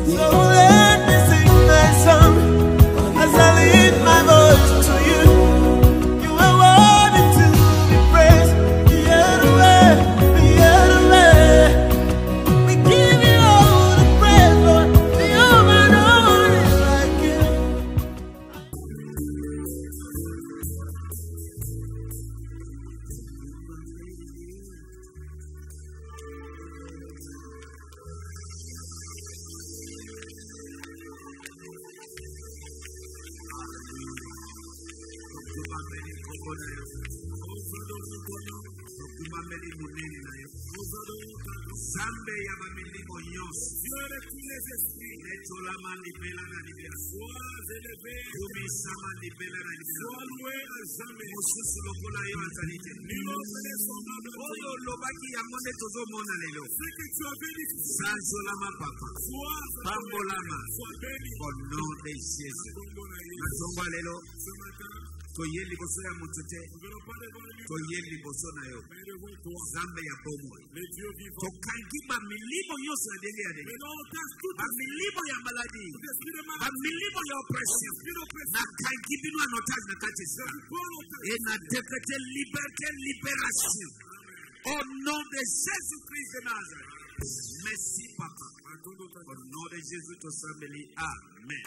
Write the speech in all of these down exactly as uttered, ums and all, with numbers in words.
Toyeli bosoya mutete, toyeli bosona yo, zambe ya bomo. Tokangiba milimo yoso ya deli ya deli. Ba milimo ya maladi, ba milimo ya oppression. Na kangibinu anotage na katisa. Et na décrété liberté, libération. Au nom de Jésus-Christ de Nazareth. Merci papa. Au nom de Jésus to sambeli. Amen.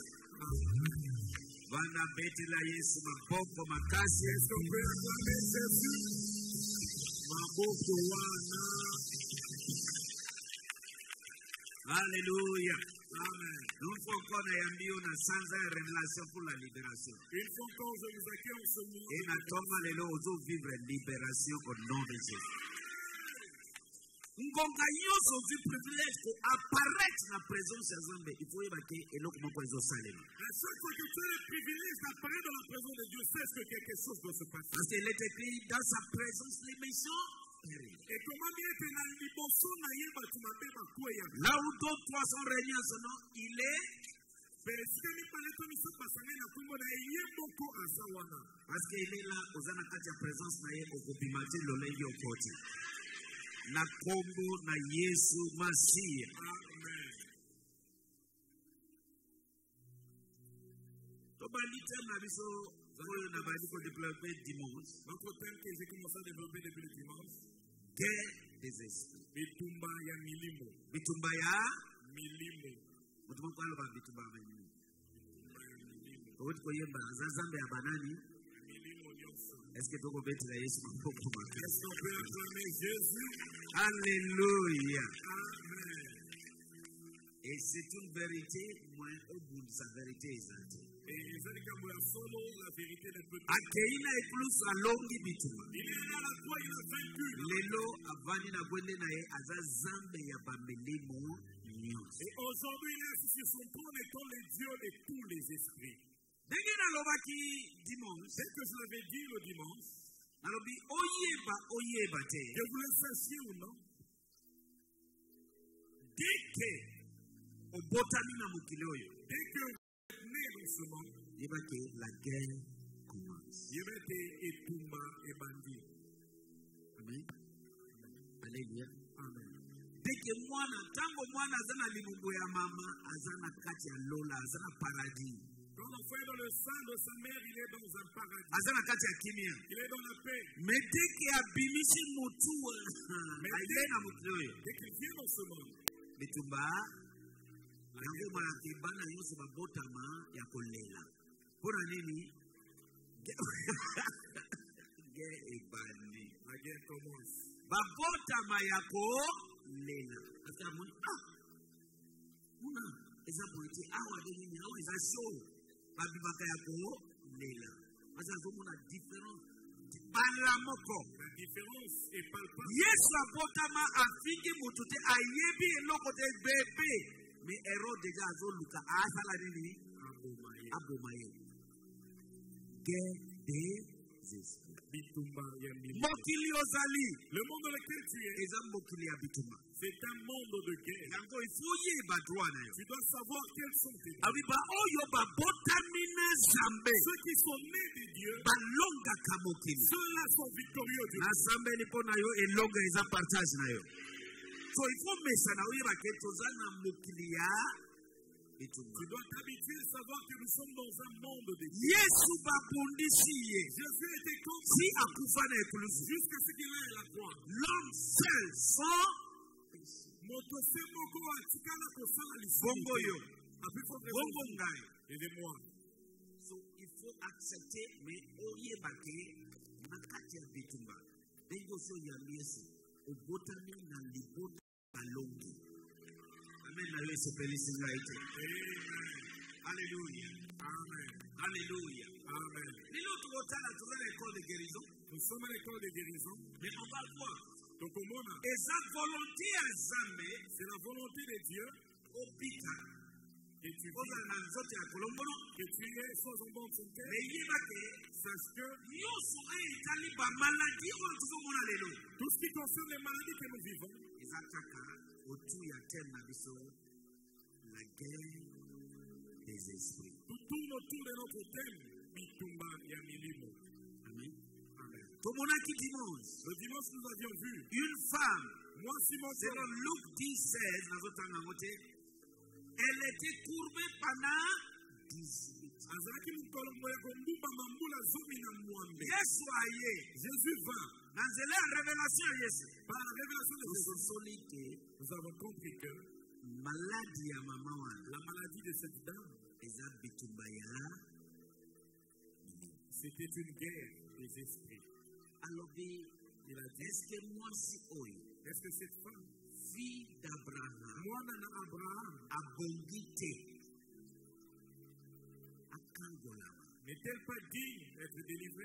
Vanda beti la Yesu maboko makasi Yesu kwenda Yesu maboko wana. Alléluia. Amen. Nous faut qu'on ait un bio na sans révélation pour la libération. Il faut qu'on se nous accueille en ce moment. Et na toma lelo ozo vivre libération au nom de Jésus. Ngonga yoso du privilège pour apparaître dans la présence de Zambé. Il faut y battre et l'autre mot pour les salem. À chaque fois que tu as le privilège d'apparaître dans la présence de Dieu, sache que quelque chose doit se passer. Parce qu'il est écrit dans sa présence les méchants. Et comment dire que dans l'immotion naïba tu m'appelles ma couille. Là où d'autres trois sont réunis en son nom, il est. Parce qu'il est là aux anakatia présence naïe au copimati l'olengi au côté. Na kombo na Yesu Masia. Amen. Tobalite na biso oyo na bali ko développer dimanche. Notre thème que j'ai commencé à développer depuis le dimanche. Guerre des esprits. Bitumba ya milimo. Bitumba ya milimo. Mutumba kwa ba bitumba ya milimo. Owo ko yemba zazambe ya banani. Est-ce que tu peux mettre la Jésus pour comment? Est-ce qu'on peut acclamer Jésus? Alléluia. Amen. Et c'est une vérité, moi, au bout de sa vérité exacte. Et c'est le cas où la vérité ne peut pas. Akeina est plus à longue bituma. Il est là la foi, il a vaincu. Lelo avani na gwende na ye azazambe ya bamelimo nyos. Et aujourd'hui, il est assis sur son trône étant le Dieu de tous les esprits. Dès que je l'avais dit le dimanche, que vous le sachiez ou non, dès que vous êtes né dans ce monde, la guerre commence. Amen. Alléluia. Amen. Dès que moi, tango moi, azana limumbu ya mama, azana kati ya lola, azana paradis. Quand l'enfant est dans le sein de sa mère, il est dans un paradis. Il est dans la paix. Mais dès qu'il a bimishi mutu, dès qu'il vient dans ce monde, bitumba, yango malakibana yoso babotama ya kolela. Pona nini? Guerre ebandi. La guerre commence. Babotama ya kolela. Parce que mon ah, mona eza politi awa de nini awa eza show. Babibaka yako lela. Parce que on a différence. La différence est palpable. Yes, la botama a fini mutute a yebi eloko de bébé. Mais héros déjà a zoluka a sala nini abomaye. Guerre des esprits. Mokili ozali. Le monde dans lequel tu es. C'est un monde de guerre. Tu dois savoir quels sont tes dieux. Ceux qui sont nés de Dieu. Ceux-là sont victorieux de Dieu. So il faut mettre ça na mokili ya Tu dois t'habituer à savoir que nous sommes dans un monde de Dieu. Yesu babundisi ye. Jésus était comme Si akufa na ekulusu. jusqu'à ce qu'il aille à la croix. L'homme seul sans bongo yo. Bongo ngai. Aidez-moi. So il faut accepter mais oyebake nakati ya bitumba. Dengo so ya Yesu. Obotani na libota balongi. Amen. Na Yesu pelisi ngaite. Alléluia. Amen. Alléluia. Amen. Nous sommes à l'école de guérison. Nous sommes à l'école de guérison. Mais on va voir. Donc au monde, et sa volonté à jamais, c'est la volonté de Dieu. Au pita. Et tu vis. Que tu es sans en bonne santé. Mais il va que. Sache que. Maladie. Tout ce qui concerne les maladies que nous vivons. Autour y a la guerre des esprits. Tout tourne autour de notre thème. Bitumba Yamilimo. Amen. Amen. Le dimanche, nous avions vu une femme. Moi, Simon, selon Luc dix, seize, elle était courbée pendant dix-huit ans. Jésus vint. Dans la révélation, par la révélation de Jésus, nous avons compris que maladie à maman, la maladie de cette dame, c'était une guerre des esprits. Alors, il a dit, est-ce que moi, si oui, est-ce que cette femme, fille d'Abraham, moi, nana Abraham, a bongité, a kangola, n'est-elle pas digne d'être délivrée?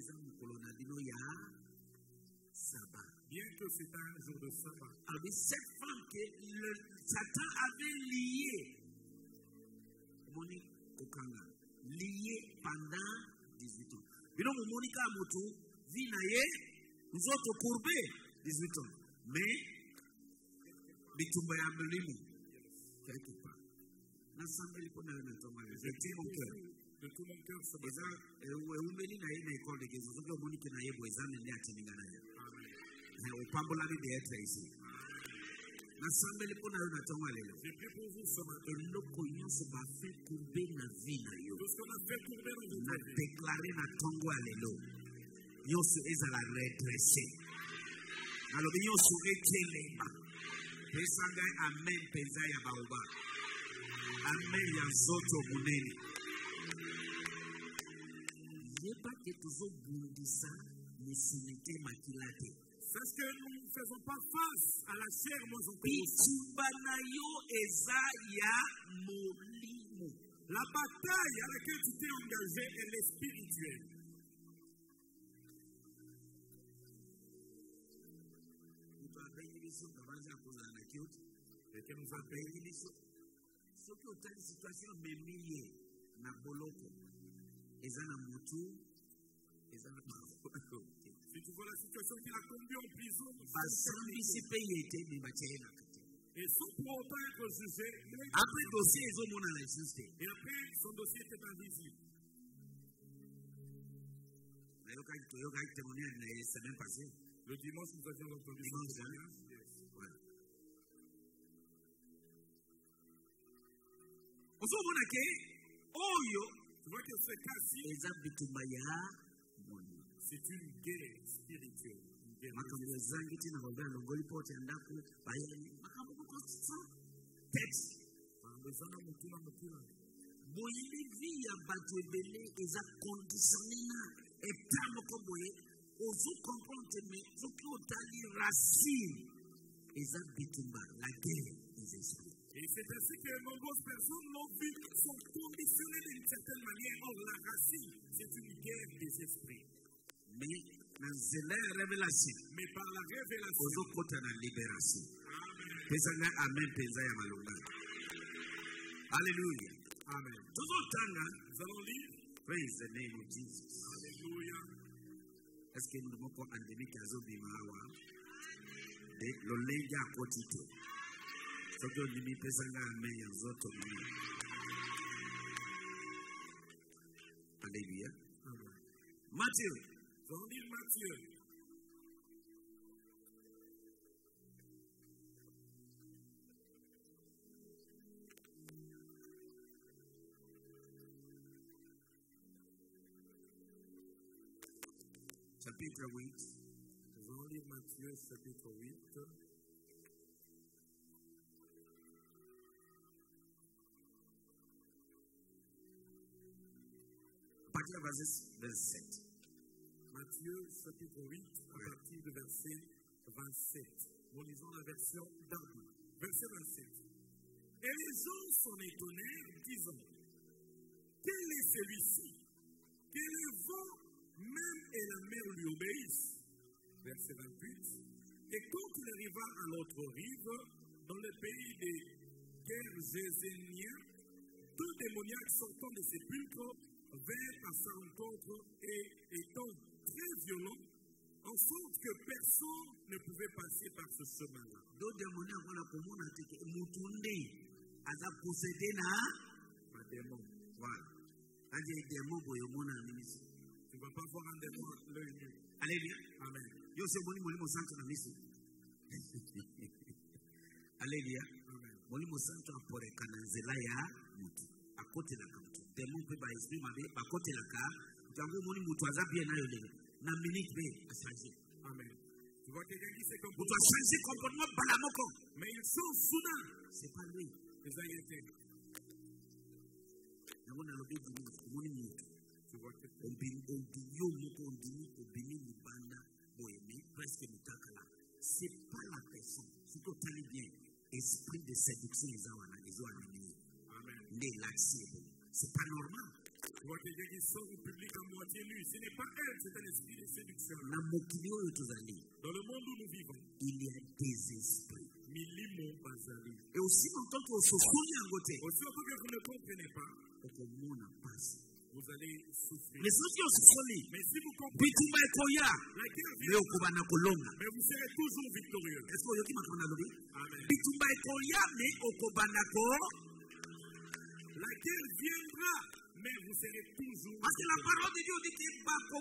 Bien que c'est un jour de sabbat. Alors, cette femme que le Satan avait lié, Monique Okanga, lié pendant dix-huit ans. Et donc, Monica Moto, Vinaye, nous autres courbés, dix-huit ans. Mais, Bitumba Yamelimu, quelque part. L'assemblée pour nous, de tout mon cœur. De tout mon cœur, ça va. Et où est-ce que nous avons l'école de Jésus? Nous avons Monica Naye, vous avez amené à Tinigana. Au Pambolani de être ici. L'assemblée pour nous, de tout mon cœur. J'ai pris pour vous ce matin. Et nous connaissons ma fait courber la vie. Tout ce qu'on a fait courber dans notre vie. Déclaré na Tongo Allélo. Yosu est à la redresser. Alors, Yosu est keleba. Pesanga amen pesa ya baoba. Amen ya zoto muneni. Yeba ke tuzo bundisa nisinite makilate. Parce que nous ne faisons pas face à la chair, nous en Banayo eza ya molimo. La bataille à laquelle tu t'es engagé, elle est spirituelle. Et que nous appelle ce qui est une situation de milliers na boloko ezana mutu ezana si tu vois la situation qu'il a conduit en prison, et sans pour autant être jugé, après dossier ils ont mon existé. Et après son dossier était invisible. Le dimanche nous avions entendu son témoignage. Tu vois que ce cas-ci, c'est une guerre spirituelle. Une guerre et c'est ainsi que de nombreuses personnes l'ont vu, sont conditionnées d'une certaine manière. Or, la racine, c'est une guerre des esprits. Mais la révélation. Mais par la révélation. La libération. Amen. Amen. Alléluia. Amen. Nous allons lire. Praise the name of Jesus. Alléluia. Est-ce que nous avons endémique à Zobimawa? Le léga à côté. Ce que nous avons fait, amen. Alléluia. Matthieu. Nous allons lire Matthieu. chapitre huit. Nous allons lire Matthieu chapitre huit. À partir du verset vingt-sept. Matthieu chapitre huit, à oui. partir du verset vingt-sept. Nous lisons la version d'Arnaud. Verset vingt-sept. Et les gens s'en étonnèrent, disant, quel est celui-ci que le vent même et la mer lui obéissent? Verset vingt-huit. Et quand il arriva à l'autre rive, dans le pays des Gergéséniens, deux démoniaques sortant des sépulcres vinrent à sa rencontre et étant très violents, en sorte que personne ne pouvait passer par ce chemin-là. Deux démoniaques ont la commune à Moutoundé, à la posséder na un démon. Voilà. À des démons pour y avoir un ministre. Tu ne vas pas voir un démon à l'œil nu. Alléluia. Amen. Yo c'est bon, mon centre na ministre. Alléluia. Amen. Mon centre pour les cananzela ya mutu. À côté de la carte. Démon peut pas exprimer à côté de la carte. Tango moni mutu aza bien na yo le. Na minute be a changer. Amen. Tu vois quelqu'un qui s'est comporté. Tu dois changer comportement balamoko. Mais ils sont soudains. C'est pas lui. Les a été. Yango na lobi di moni mutu. Tu vois quelqu'un. On bin on bin yo moko on bin on bin ni banda boyemi presque mutakala. C'est pas la personne. Si tu t'allais bien, esprit de séduction ils ont ils ont amené. Amen. Mais l'accès, c'est pas normal. Tu vois quelqu'un qui sort au public à moitié nu. Ce n'est pas elle, c'est un esprit de séduction. Dans le monde où nous vivons, il y a des esprits. Et aussi en tant que aussi en tant que vous ne comprenez pas, vous allez souffrir. Mais si vous comprenez, la guerre vient, mais vous serez toujours victorieux. Est-ce que vous avez Amen. La guerre viendra, mais vous serez toujours. Parce que la parole de Dieu dit que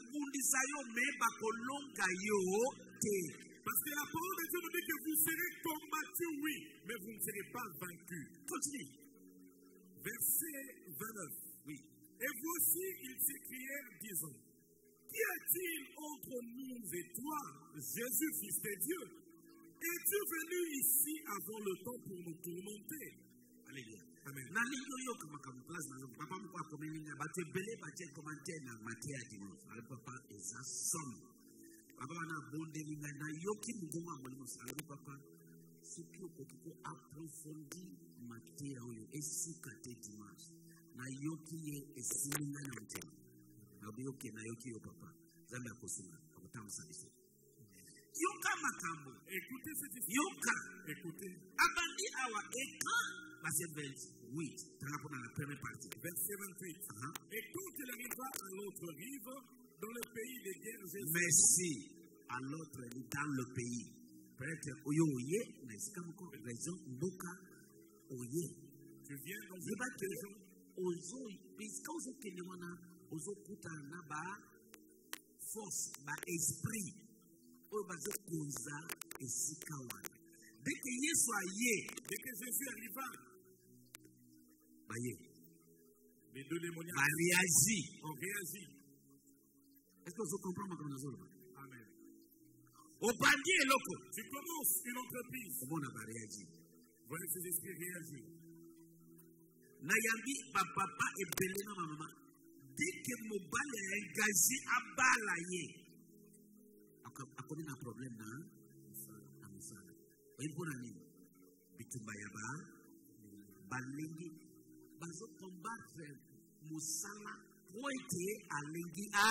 Parce que la parole de Dieu nous dit que vous serez combattus, oui, mais vous ne serez pas vaincus. Continue. Verset vingt-neuf. Oui. Et voici, ils s'écrièrent, disant, qu'y a-t-il entre nous et toi, Jésus, fils de Dieu? Es-tu venu ici avant le temps pour nous tourmenter? Alléluia. Amen. Na lingo yo kama kama place na papa mko akomeninga batu belé bache commentaire na matia dimanche. Ale papa eza son. Papa na bonde linga na yoki mugoma mwalimu ale papa siki okoko approfondi matia oyo esikate dimanche. Na yoki ye esilinga na mte. Na yoki na yoki yo papa. Zambi akosima akotamsa biso. Yoka makambo. Écoutez cette histoire. Yoka. Écoutez. Abandi awa écran. Verset vingt-huit. Dans la première partie. Verset vingt-huit. Uh-huh. Et quand il arriva à l'autre rive, dans le pays des guerres. Merci. À l'autre rive, dans le pays. Peut-être Oyo Oye, mais c'est comme encore raison Mboka Oye. Tu viens dans une région. Ozo, puisque Ozo Kenywana, Ozo Kuta Naba, force, ba esprit. Oyo bazo koza esikawana. Dès que Yesu aye, dès que Jésus arriva, baye. Les deux démoniaques ba réagi, ont réagi. Est-ce que vous comprenez comment nous sommes? Amen. Au bandit et loco. Tu commences une entreprise. Comment on a réagi? Voilà ces esprits réagir. Nayambi ba papa et belé na maman. Dès que mon bal est engagé à balayer, a connu un problème dans la misala. Il faut aller. Bitumbayaba, balengi, bazo combattre musala, pointer à lengi à.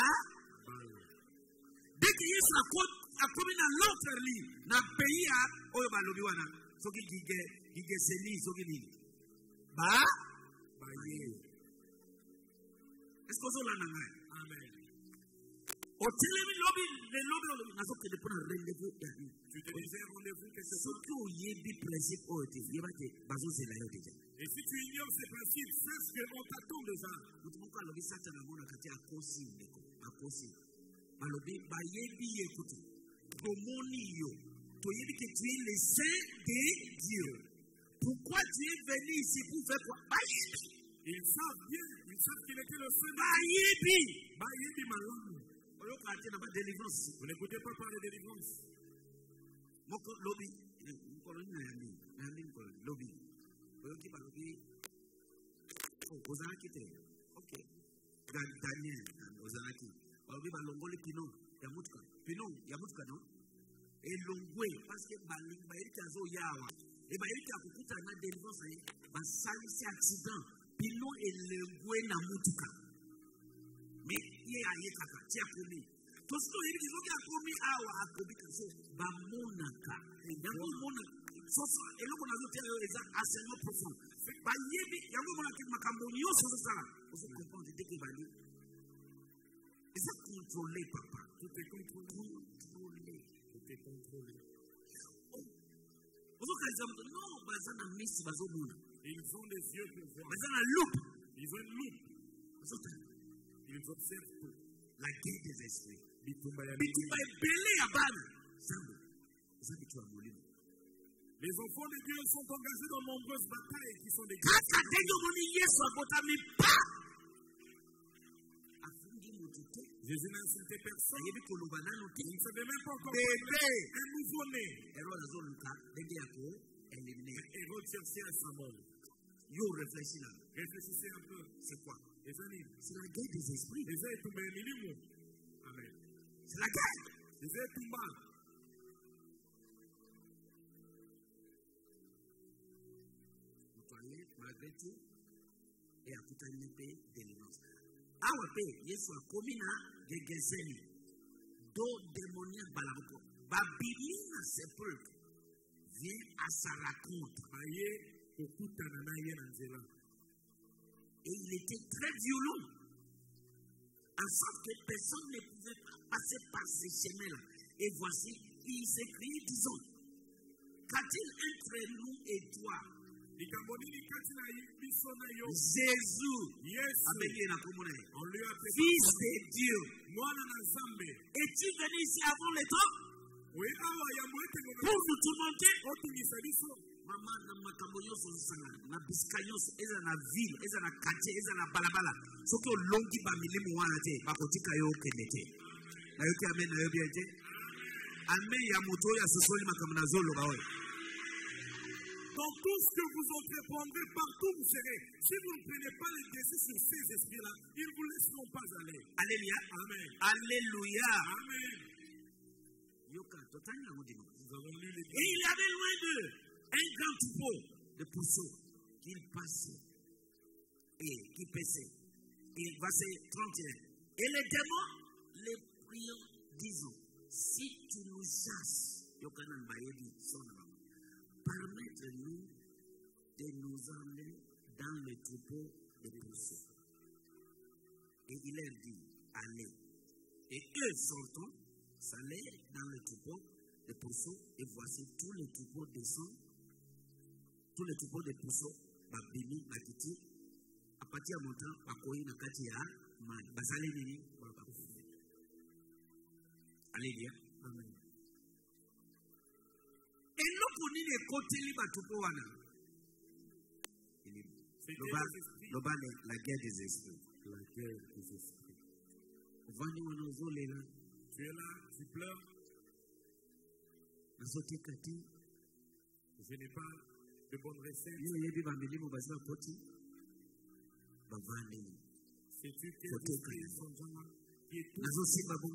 Dès que Yesu a commis dans l'autre lit, dans le pays à Oyobalobiwana, ce qui est seni, ce qui est ba, est-ce que vous avez un Amen. Au télémi lobby, les lobbies, n'a pas que de prendre rendez-vous. Tu te disais rendez-vous quelque chose. Ce qui est dit principe, oh, tu dis, bah, bazo c'est là, déjà. Et si tu ignores ces principes, sache qu'on t'attend déjà. Nous devons pas lobby ça, tu as mon acati à causer, à causer. À lobby, bah, yebi, écoute, promonio, tu yebi que tu es le saint de Dieu. Pourquoi tu es venu ici pour faire quoi? Bah, yebi. Ils savent bien, ils savent qu'il était le saint. Bah, yebi. Bah, yebi, malon. Vous n'écoutez pas parler de délivrance. Ok. Daniel, Ozanaki. Obi balongoli pino, yamutka. Pino, yamutka no? Et longwe, parce que baling bairika zo yawa. Et bairika kukuta na délivrance ayi, basalisi accident. Pino et longwe na mutka. Mais ye aye kaka, tia komi. Tosito yiri kizoki akomi awa akobi kaso bamonaka. Yango mona soso eloko nazo tia yo eza enseignement profond. Ba yebi yango mona ke makambo nyoso sala. Vous comprenez dès que bali. Ils ont contrôlé, papa. Tout est contrôlé. Contrôlé. Tout est contrôlé. Vous avez non, bazana miss bazomuna. Ils ont des yeux pour voir. Bazana loupe. Ils ont une loupe. Ils observent tout. La guerre des esprits. Bitumba ya Bitumba est belé à bana. Zambo. Zambo tu as moulu. Les enfants de Dieu sont engagés dans de nombreuses batailles qui sont des guerres. Kaka denyo moni Yesu abotami pa. Jésus n'a insulté personne. Il ne savait même pas encore bébé. Un nouveau-né. Et rechercher à sa mort. Yo réfléchis là. Réfléchissez un peu. C'est quoi? C'est la guerre des esprits. Amen. C'est la guerre. Jésus est tout mal. Malgré tout, et à tout un épée délivrance. Awape, Yesu akomina gegezeni. Do démoniaque balaboko. Babilina sepulcre. Vient à sa raconte. Et il était très violent. En sorte que personne ne pouvait pas passer par ces chemins-là. Et voici, il s'écrit, disons, qu'a-t-il entre nous et toi? Jésus, yes. On lui a fait fils de Dieu. Es-tu venu ici avant le temps pour nous tourmenter? Maman, na makambo nyonso zisanga na bisika nyonso eza na ville, eza na quartier, eza na balabala. Soki olongi ba milimo wana te, bakotika yo okende te. Nayoki amen na yo bien te. Amen ya moto ya sosoli makambo na zoloba oyo. Dans tout ce que vous entreprendrez, partout vous serez. Si vous ne prenez pas les décisions sur ces esprits-là, ils ne vous laisseront pas aller. Alléluia. Amen. Alléluia. Amen. Nous avons lu les Et il y avait loin d'eux un grand troupeau de pourceaux qu'il passait et qui paissait. Et verset trente et un. Et les démons les priant, disant, si tu nous chasses, permettez-nous de nous emmener dans le troupeau de pourceaux. Et il leur dit, allez. Et eux sortant, s'allaient dans le troupeau de pourceaux, et voici tous les troupeaux descendent, tous les troupeaux de pourceaux, babini, bakiti, à partir de mon temps, bakoi, nakati ya, man, basale nini, alléluia. Amen. Et nous connaissons les côtés libres à troupeau wana. La guerre des esprits. La guerre des esprits. Vani wanozole là. Tu es là, tu pleures. Je n'ai pas de bonne recette. Sais-tu que les esprits sont gens qui étouffent?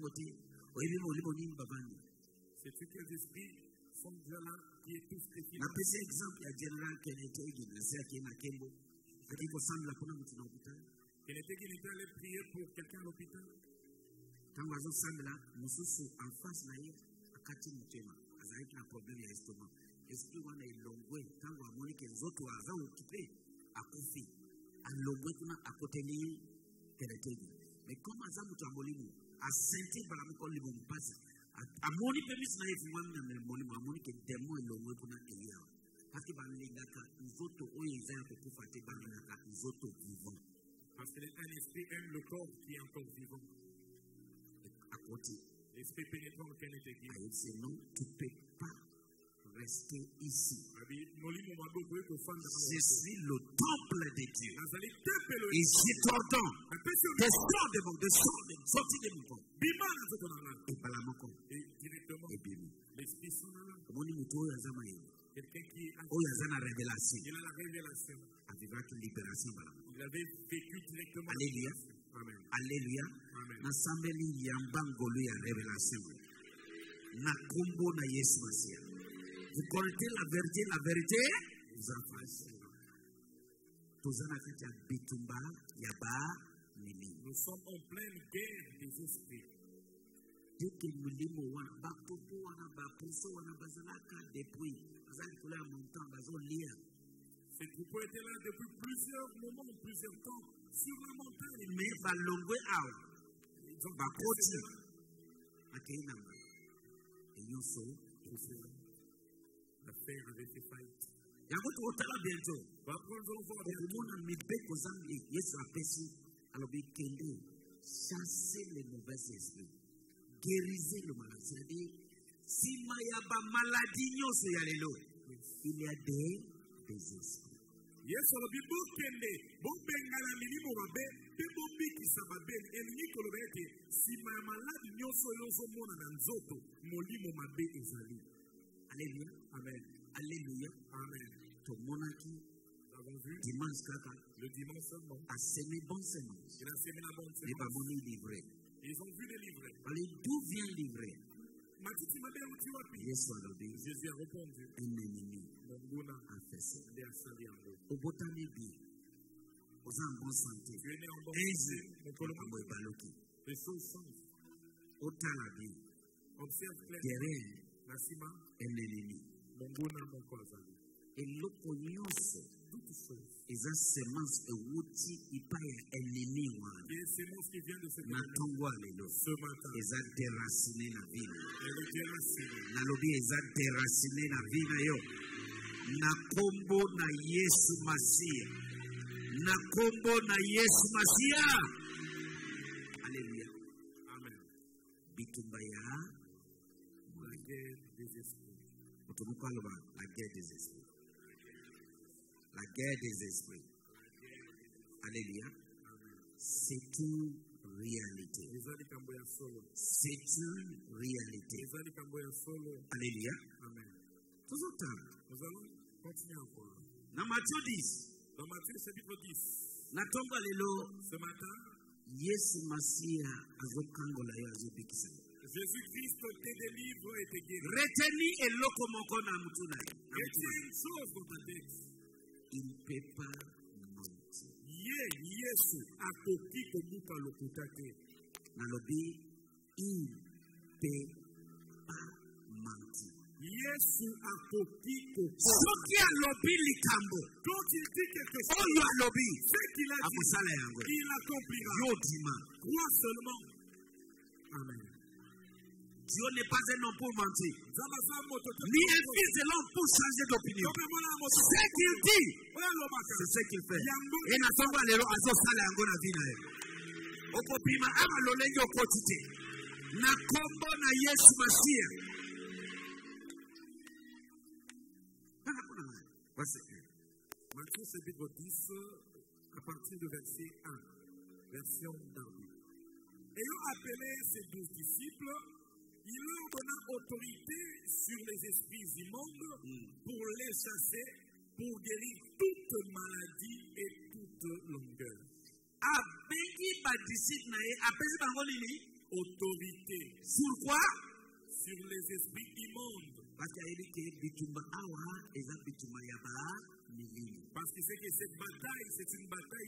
Sais-tu que les esprits sont déjà là qui étouffent tes finances? Napesa exemple ya General Kenneth Hagin nasi akienda Kembo akikosana kuna mtu na hospitali. Kenneth Hagin était allé prier pour quelqu'un à l'hôpital. Tangu azosambela mususu en face na ye akati mutema azalaki na problème ya estomac. Esprit wana ilongwe tangu amoni ke nzoto aza occupé akufi alongwe kuna akoteli Kenneth Hagin. Mais comme aza mutu amolimu asenti balamiko libompasi amoni permis na yefu wana na molimo amoni ke demo ilongwe kuna elia. Parce que balingaka nzoto oyo eza ya kokufa te balingaka nzoto vivant. Parce que un esprit aime le corps qui est encore vivant. À côté. L'esprit pénétrant auquel il était guidé. Sinon, tu ne peux pas rester ici. Je suis le temple de Dieu. Et j'ai t'ordonne de sortir de mon, de sortir de mon corps. Et par la mon corps. Et directement, et bimi. l'esprit s'en alla. Quelqu'un qui est en révélation. Il a la révélation. Avec une libération. Il avait vécu directement. Alléluia. Amen. Alléluia. Amen. Nasambeli yambangolo ya révélation. Na kombo na Yesu Masia. Vous connaissez la vérité, la vérité vous en fasse. Tozana kati ya bitumba yaba nini. Nous sommes en pleine guerre des esprits. Dès que mulimo wana bapopo wana bapuso wana bazalaka depuis bazali kula montant bazo lire. Ces troupeaux étaient là depuis plusieurs moments, plusieurs temps sur la montagne. Mais balongwe awa. Ils ont bakoti akeina. Et yoso l'affaire avait fait faillite. Yango to otala bientôt. Va prendre en voie bientôt. Omona mibeko zambi Yesu apesi alobi kende chasser les mauvais esprits. Guérisez le malade. C'est-à-dire si mayaba maladie nyoso ya lelo. Il y a des des esprits. Yesu alobi bokende bobengana milimo mabe pe bobikisa mabe elingi koloba ete sima ya maladi nyonso oyo ozomona na nzoto molimo mabe ezali. Alléluia. Amen. Alléluia. Amen. Tomonaki nous avons vu dimanche kaka le dimanche seulement a semé bonne semence. Il a semé la bonne semence. Les baboni livrés. Ils ont vu les livrets. Allez, d'où vient livrer? Jésus a répondu. Un ennemi a fait ça. Au botanique, aux en bonne santé. Tu es né en bonne santé. Les choses changent. Au talabi. Observe clairement. Un ennemi. Et l'opinion, ils ont semence et outils, ils paient ennemi. Ce matin, ils ont déraciné la vie. Nalobi, ils ont déraciné la vie. Na kombo na Yesu Masia. Na kombo na Yesu Masia. Alléluia. Amen. Bitumbaya. La guerre des esprits. La guerre des esprits. La guerre des esprits. Alléluia. C'est une réalité. C'est une réalité. Alléluia. Amen. Tout le temps. Nous allons continuer encore. Dans Matthieu dix. Dans Matthieu chapitre dix. Natomba lelo. Ce matin. Yesu Masia azokangola yo azobikisa. Jésus-Christ te délivre et te guérit. Reteni eloko moko na mutuna. Retiens une chose dans ta tête. Il ne peut pas mentir. Ye Yesu akoki komuka lokuta te. Nalobi il peut pas mentir. Yesu akoki komuka. Soki alobi likambo. Quand il dit quelque chose. Oyo alobi. Ce qu'il a dit. Il accomplira. Yo dima. Crois seulement. Amen. Dieu n'est pas un homme pour mentir. Ni un fils de l'homme pour changer d'opinion. Ce qu'il dit, c'est ce qu'il fait. Et n'a pas les lois à ce stade à Angona Vina. Au copima, à ma lolengue au quotidien. Na combo na Yesu Masia. Matthieu chapitre dix, à partir du verset un, version d'Arbi. Ayant appelé ses douze disciples, il leur donna autorité sur les esprits immondes mm. pour les chasser, pour guérir toute maladie et toute longueur. Autorité. Sur quoi? Sur les esprits immondes. Parce que c'est que cette bataille, c'est une bataille.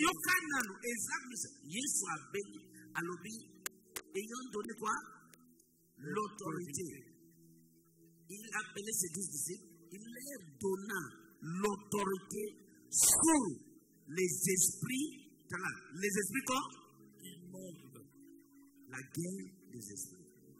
Ayant donné quoi? L'autorité. Il appelait ses douze disciples, il leur donna l'autorité sur les esprits. Les esprits quoi? Immondes. La guerre des esprits.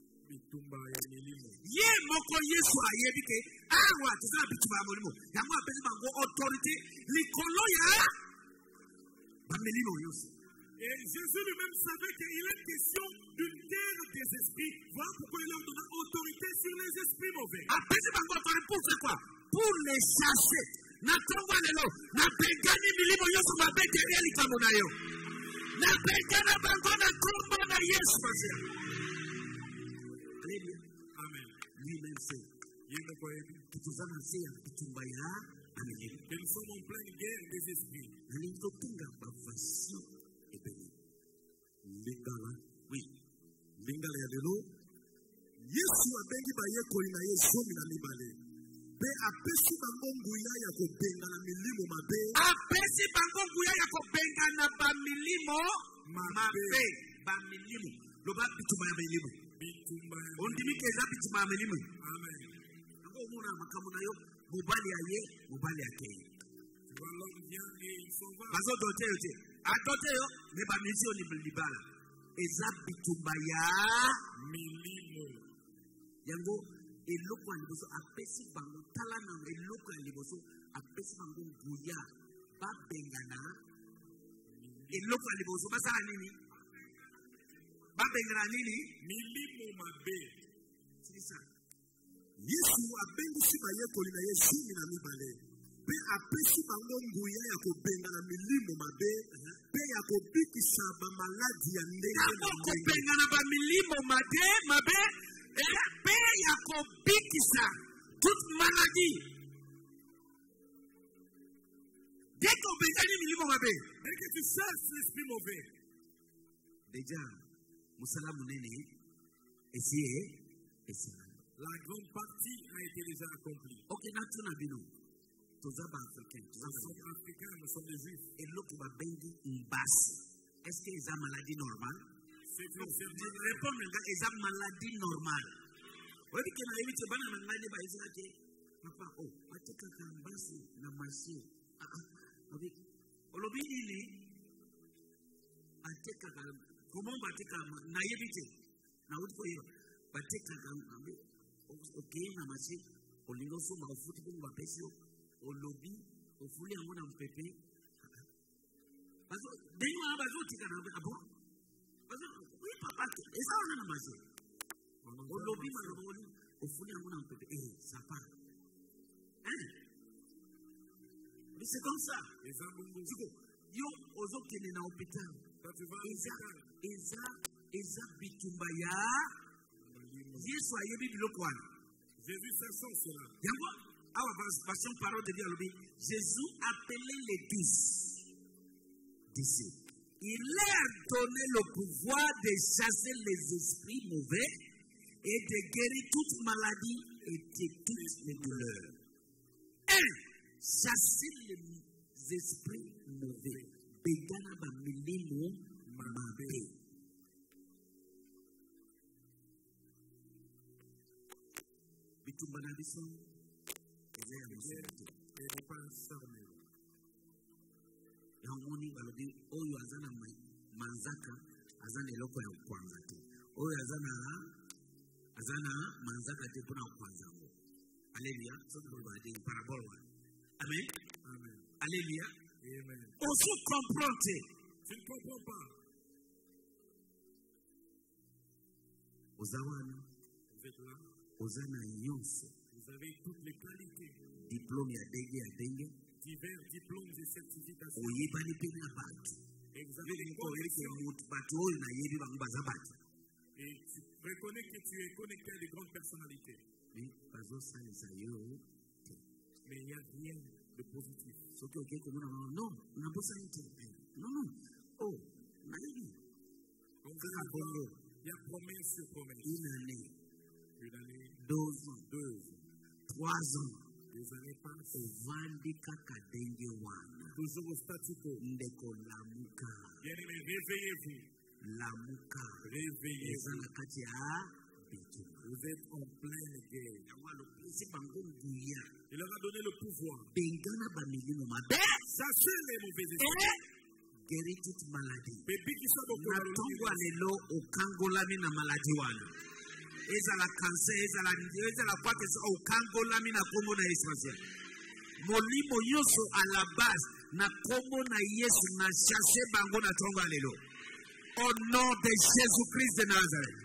Ye moko Yesu ayebike awa tuzana bituma molimo yango apesi bango autorité likolo ya bamelimo yose. Et Jésus lui-même savait qu'il est question d'une guerre des esprits. Voilà pourquoi il leur donna autorité sur les esprits mauvais. Pour faire quoi? Pour les chasser. Natonga lelo. Napegani milimo yosu mabete yeli kamunayo. Napegana bangona kombo na Yesu Masia. Alléluia. Amen. Lui-même sait. Que tu vas lancer un petit baya. Amen. Que nous sommes en pleine guerre des esprits. Lingotunga bavasio et béni. Lingala. Oui. Lingala ya lelo. Yesu abengi bayekoli na Yesu na mibale. Be apesi bango nguya ya kobenga na milimo mabe. Apesi bango nguya ya kobenga na ba milimo mabe. Ba milimo. Loba bituma ya milimo. Bituma. Ondimi keza bituma ya milimo. Amen. Ngo muna makamuna yo mobali aye mobali ake. L'homme vient et il s'en va. Bazo dote yote. Adote yo me ba misio ni libala. Eza bituma ya milimo. Yango eloko ya liboso apesi bango tala na eloko ya liboso apesi bango nguya babengana eloko ya liboso basala nini babengana nini milimo mabe. C'est ça. Yesu abengisi bayekoli na Yesu na mibale. Pe apesi bango nguya ya kobengana milimo mabe. Pe ya kobikisa ba maladi ya ndenge na ndenge. Kobengana ba milimo mabe mabe. Paix Yakobikisa, toute maladie. Dès qu'on bégagne milimo mabe, dès que tu cherches l'esprit mauvais, déjà, Moussala Mounene, essayez, essayez. La grande partie a été déjà accomplie. Ok, Natuna Bino, Tozaba africain, nous sommes africains, nous sommes des juifs. Et l'autre va bengi une basse. Est-ce que c'est une maladie normale? C'est une réponse, c'est une maladie normale. Oui, que na évite bana na ngani ba izake. Papa, oh, ateka kambasi na masi. Ah ah. Obi, olobi nini? Ateka ka comment bateka na évite. Na uti ko yo. Bateka kambi. Okay na masi. Olingo so ma ofuti ko ba pesio. Olobi, ofuli yango na mpepe. Bazo, denyo abazo tika na abo. Bazo, oui papa, esa wana na masi. Olobi maloboli ofuli yango na mpepe. Eh, ça part. Hein? Mais c'est comme ça. Yo ozo kene na hôpital. Eza eza eza bitumba ya Yesu ayebi biloko wana. Jésus sachant cela. Yango awa version parole de Dieu alobi Jésus appelait les douze disciples. Il leur donnait le pouvoir de chasser les esprits mauvais et de guérir toute maladie et de toutes les douleurs. Un, chasser les esprits mauvais. Begana ba milimo mabe. Bitumbana biso. Ezaya musante. Et pas sarme. Yangoni balobi oyo azana manzaka azana eloko ya kwanza te. Oyo azana azana manzaka te pona kwanza ngo. Alléluia. Ça c'est une parabole. Amen. Amen. Alléluia. Amen. On se comprend. Tu ne comprends pas. Ozawana. Vous êtes là. Ozana yonse. Vous avez toutes les qualités. Diplôme ya dengue ya dengue. Divers diplômes et certifications. Oyebani pena batu. Et vous avez des connexions. Et tu reconnais que tu es connecté à des grandes personnalités. Mais il n'y a rien de positif. Non, non, non. Oh, il y a promesse sur promesse. Une année. Une année. Deux ans. Deux ans. Trois ans. Les années passent. Toujours au statu quo. Bien-aimés, réveillez-vous. Lamuka. Réveillez-vous. Vous êtes en pleine guerre. Il leur a donné le pouvoir. Chassez les mauvais esprits. Guérir toute maladie. Bébé qui sont beaucoup de ezala cancer ezala ezala quoi que ce au kangola mina kombo na Yesu. Molimo yoso à la base na kombo na Yesu na chasser bango na tonga lelo. Au nom de Jésus-Christ de Nazareth.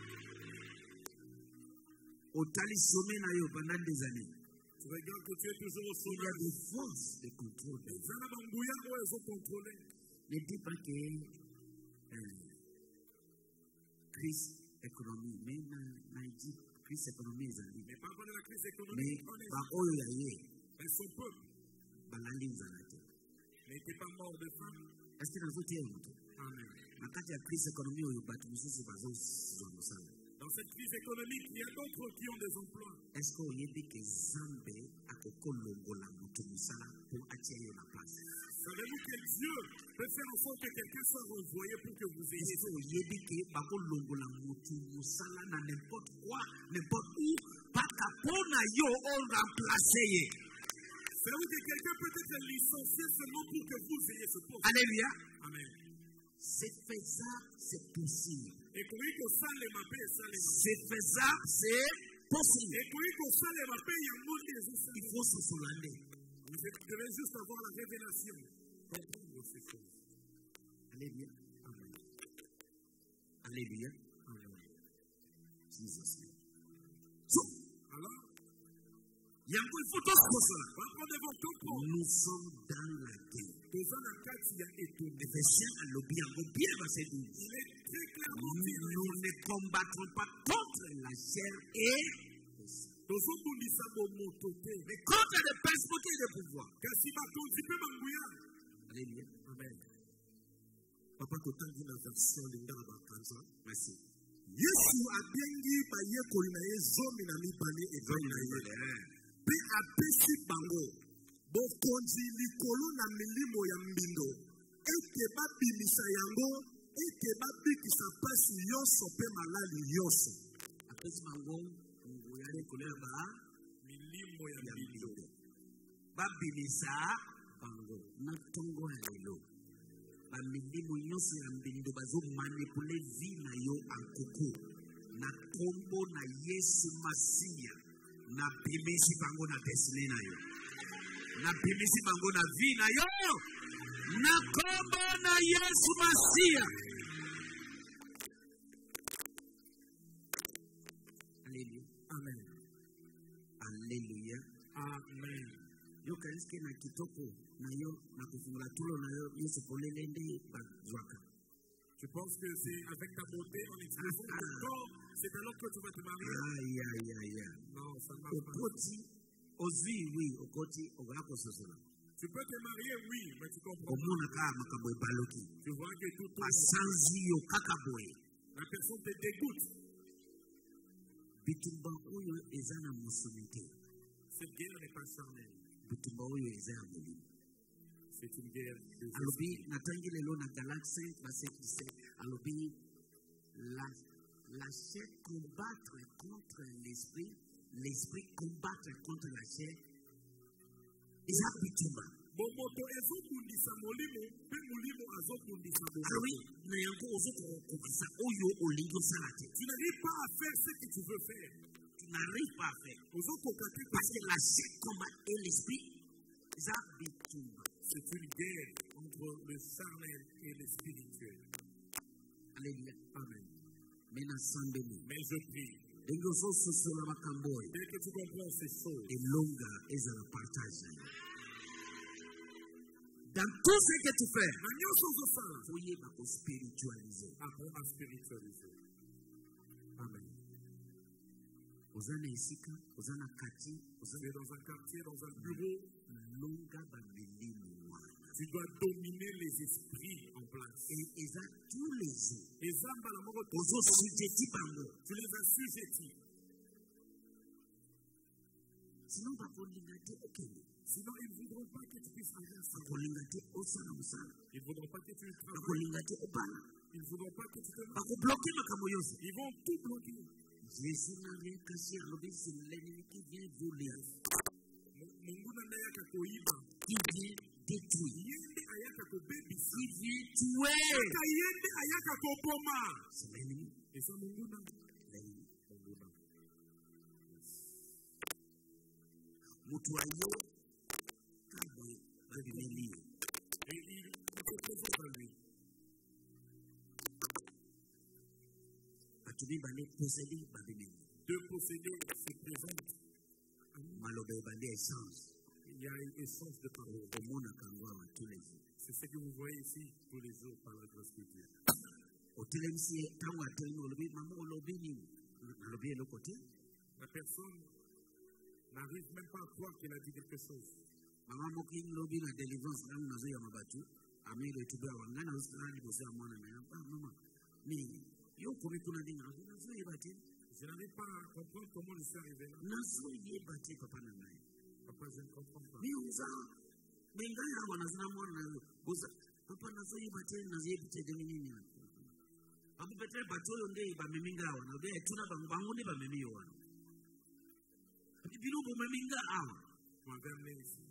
Au tali sommet na yo pendant des années. Tu regardes que tu es toujours au Il y sommet. a des forces de contrôle. Ils ont contrôlé. Ne dis pas que euh, crise économique, mais na dit crise économique ezali. Mais pas de la crise économique. Mais ba oyo ya ye. Mais son peuple. Balandi nzalate. N'était pas mort de faim. Est-ce que dans votre temps, Amen. na kati ya crise économique oyo bato mosusu bazozwa mosala. Dans cette crise économique, il y a d'autres qui ont des emplois. Est-ce que vous avez que Zambe a kokolongola mutu musala pour attirer la place? Savez-vous que Dieu peut faire en sorte que quelqu'un soit renvoyé pour que vous ayez? Est-ce que vous avez que bakolongola mutu musala na n'importe quoi, n'importe où, pas kapona yo on remplacer? Savez-vous que quelqu'un peut être licencié seulement pour que vous ayez ce poste? Alléluia. Amen. C'est faisable, c'est possible. Et pour que ça les m'appelle, ça les C'est faisable, c'est possible. Et pour que ça les m'appelle, il y a un monde des autres. Il faut se soulever. Vous devez juste avoir la révélation. Comprendre ces choses. Alléluia. Amen. Alléluia. Amen. Jesus name. So, alors, il y a un photo pour cela. Nous sommes dans la guerre. Nous sommes dans la guerre. Éphésiens à l'objet en bien verset douze. Il est très clairement dit. Nous ne combattrons pas contre la chair et mais contre les principautés de pouvoir. Alléluia. Amen. Papa Kotangi na version lingala bakanza. Merci. Yesu abengi bayekoli na ye zomi na mibale epai na ye. Pe apesi bango bokonzi likolo na milimo ya mbindo ete babimisa yango ete babikisa pasi nyonso pe malali nyonso. Apesi bango nguya likolo ya ba milimo ya mbindo babimisa bango na tongo ya lelo. Bamilimo nyonso ya mbindo bazomanipule vi na yo ankuku na kombo na Yesu Masiya na bimisi bango na destiny na yo na bimisi bango na vi na yo na kombo na Yesu Masiya. Alléluia. Amen. Alléluia. Amen. Yo kanisikia na kitoko na yo na kufungula tulo na yo Yesu polele ndi bazwaka. Je pense que c'est avec ta beauté en expression de ton corps, c'est alors que tu vas te marier. Aïe aïe aïe. Non, ça ne marche pas. Okoti ozi oui okoti ogako sosola. Tu peux te marier, oui, mais tu comprends. Omuna ka makambo ebaloki. Tu vois que tout tout asanzi yo kakaboy. La personne te dégoûte. Bitumba oyo ezana musumite. Cette guerre n'est pas charnelle. Bitumba oyo ezana molimo. C'est une guerre de alobi natangi lelo na Galates cinq verset dix-sept alobi la la chair combattre contre l'esprit, l'esprit combattre contre la chair. Eza bitumba. Bomoto ezokundisa molimo pe molimo azokundisa bomoto. Alors oui, na yango ozokokisa oyo olingi osala te. Tu n'arrives pas à faire ce que tu veux faire. Tu n'arrives pas à faire. Ozokokate parce que la chair combat et l'esprit eza bitumba. C'est une guerre entre le charnel et le spirituel. Alléluia. Amen. Mais je prie. Dès que tu comprends ces choses, et longa est à la partage. Dans tout ce que tu fais, il faut spiritualiser. Apprends à spiritualiser. Amen. Ozana isika, ozana kati, ozana dans un quartier, dans un bureau, longa bamelimu. Tu dois dominer les esprits en place. Et ils ont tous les jours. Et zamba la mort aux assujettis bango. Tu les assujettis. Sinon pas pour l'ingati ok. Sinon ils ne voudront pas que tu puisses aller à ça. Pour l'ingati au sana au sana. Ils ne voudront pas que tu travailles. Pour l'ingati au bana. Ils ne voudront pas que tu te. Pas pour bloquer ma camoyose. Ils vont tout bloquer. Jésus n'a rien caché à l'obéi, c'est l'ennemi qui vient voler. Qui vient détruire. Qui vient tuer. C'est l'ennemi. Et ça, mon gouda. L'ennemi. Moutoyo. Kaboy. Révélé. Et il se présente à lui. Deux possédés se présentent. Il y a une essence de parole. C'est ce que vous voyez ici tous les jours par la grâce de Dieu. La personne n'arrive même pas à croire qu'elle a dit quelque chose. Je n'arrive pas à comprendre comment je suis arrivé là. Papa, je ne comprends pas. Tu m'avais amené ici.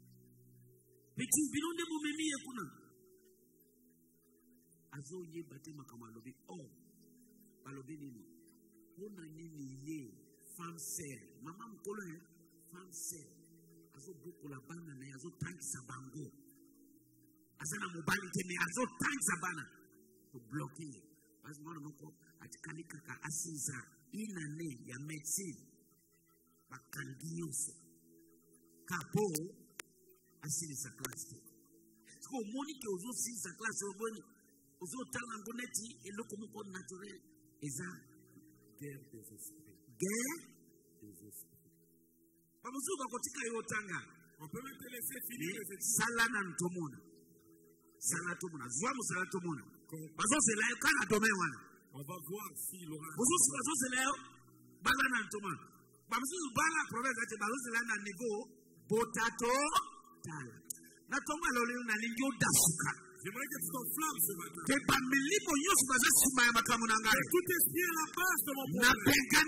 Femme sœur, maman mkolo femme sœur, azo beaucoup la bana na azo tank sabango, azana mobali tene azo tank sabana, to bloquer. Parce que moi moko atikali kaka asiza inane ya médecine, bakangiyoso, kapo asili sa classe. Siko monique ozo si sa classe oboni, ozo tala ngoneti eloko moko naturel, eza guerre des esprits. Guerre des esprits. On peut même te laisser finir les esprits. Salana ntomona. Salatomona. Zwamu salatomona. Bazo c'est là quand la domaine wana. On va voir si l'aura. Bazo bazo c'est là balana ntomona. Bazo bala province ate bazo c'est là na niveau potato tala. Na tonga lolo na lingyo dasuka. J'aimerais que tu t'enflammes ce matin. Écoutez bien la base de mon problème.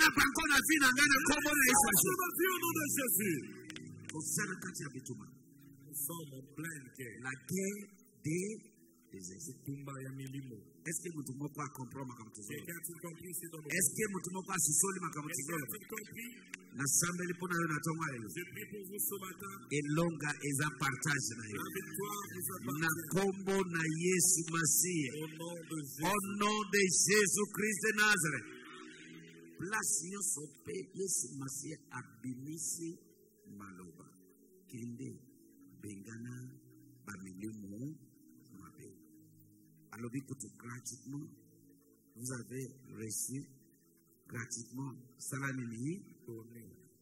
Au nom de Jésus. Nous sommes en pleine guerre. La guerre des esprits. Est-ce que vous pouvez comprendre ma Est-ce que vous pouvez comprendre na sambeli pona yo na tonga yo. Je prie pour vous ce matin. Elonga eza partage na yo. La victoire vous appartient. Na kombo na Yesu Masiya. Au nom de Jésus. Au nom de Jésus-Christ de Nazareth. Place nyonso pe Yesu Masiya abimisi maloba. Kende bengana bamilemu mabe. Alobi kutu gratuitement. Vous avez reçu gratuitement salamini donné.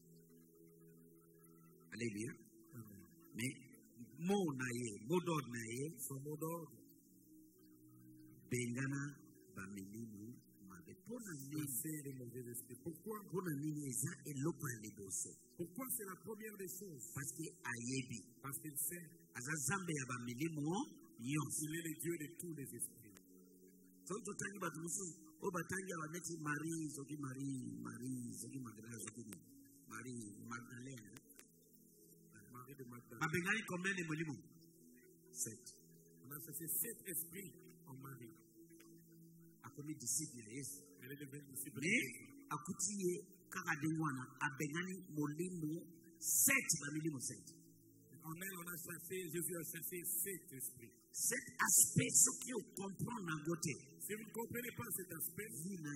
Alléluia. Mais mon naïe, mon d'ordre naïe, son mot d'ordre. Bengana bamilini mabe. Pour les mauvais esprits. Pourquoi? Pour la mineza et l'opale dosso. Pourquoi c'est la première des choses? Parce que ayebi. Parce qu'il sait. Azazambe ya bamilimo yon. Il est le Dieu de tous les esprits. Donc tout tangi batumusu. O batangi wa neti Marie, soki Marie, Marie, soki Magdalene, soki Marie, Magdalene. Marie de Magdalene. Mabengani combien de molimo? Sept. On a cherché sept esprits en Marie. A commis disciple yes. Elle est devenue disciple. Mais a coutié karadengwana a bengani molimo sept bamilimo sept. En elle, on a chassé, Jésus a chassé sept esprits. Cet aspect, ce qui on comprend dans côté. Si vous ne comprenez pas cet aspect, ta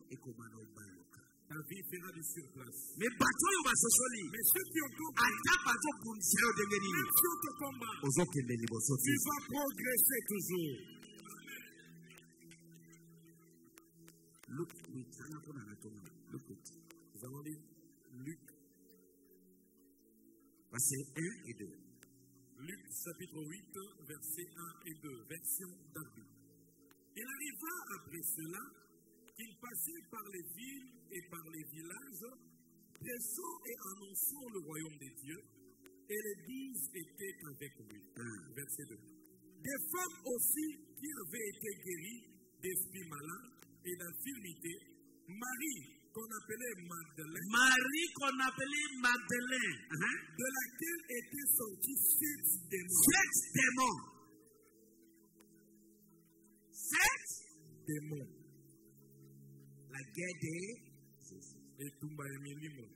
vie fera du surplace. Mais Mais ceux qui ont compris, même si on te combat, tu vas progresser toujours. Luc huit. Nous allons lire Luc. Verset un et deux. Luc chapitre huit, verset un et deux, version David. Il arriva après cela qu'il passait par les villes et par les villages, prêchant et annonçant le royaume des dieux, et les douze étaient avec lui. Mm. Verset deux. Des femmes aussi qui avaient été guéries d'esprits malins et d'infirmité, Marie, qu'on appelait Magdalene, Marie qu'on appelait Magdalene, uh-huh. de laquelle étaient sortis sept démons. Sept démons. Sept démons. La guerre des et Tumba et Milimo.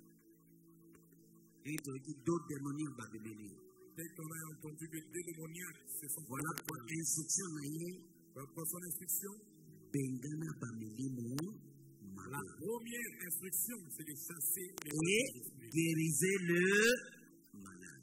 Et d'autres démoniaques dans la Bible. Dès qu'on a entendu que des démoniaques se sont voilà pour instruction. Pour son instruction. Bengana Bamilimo. La première instruction, c'est de chasser les et guérissez le malade.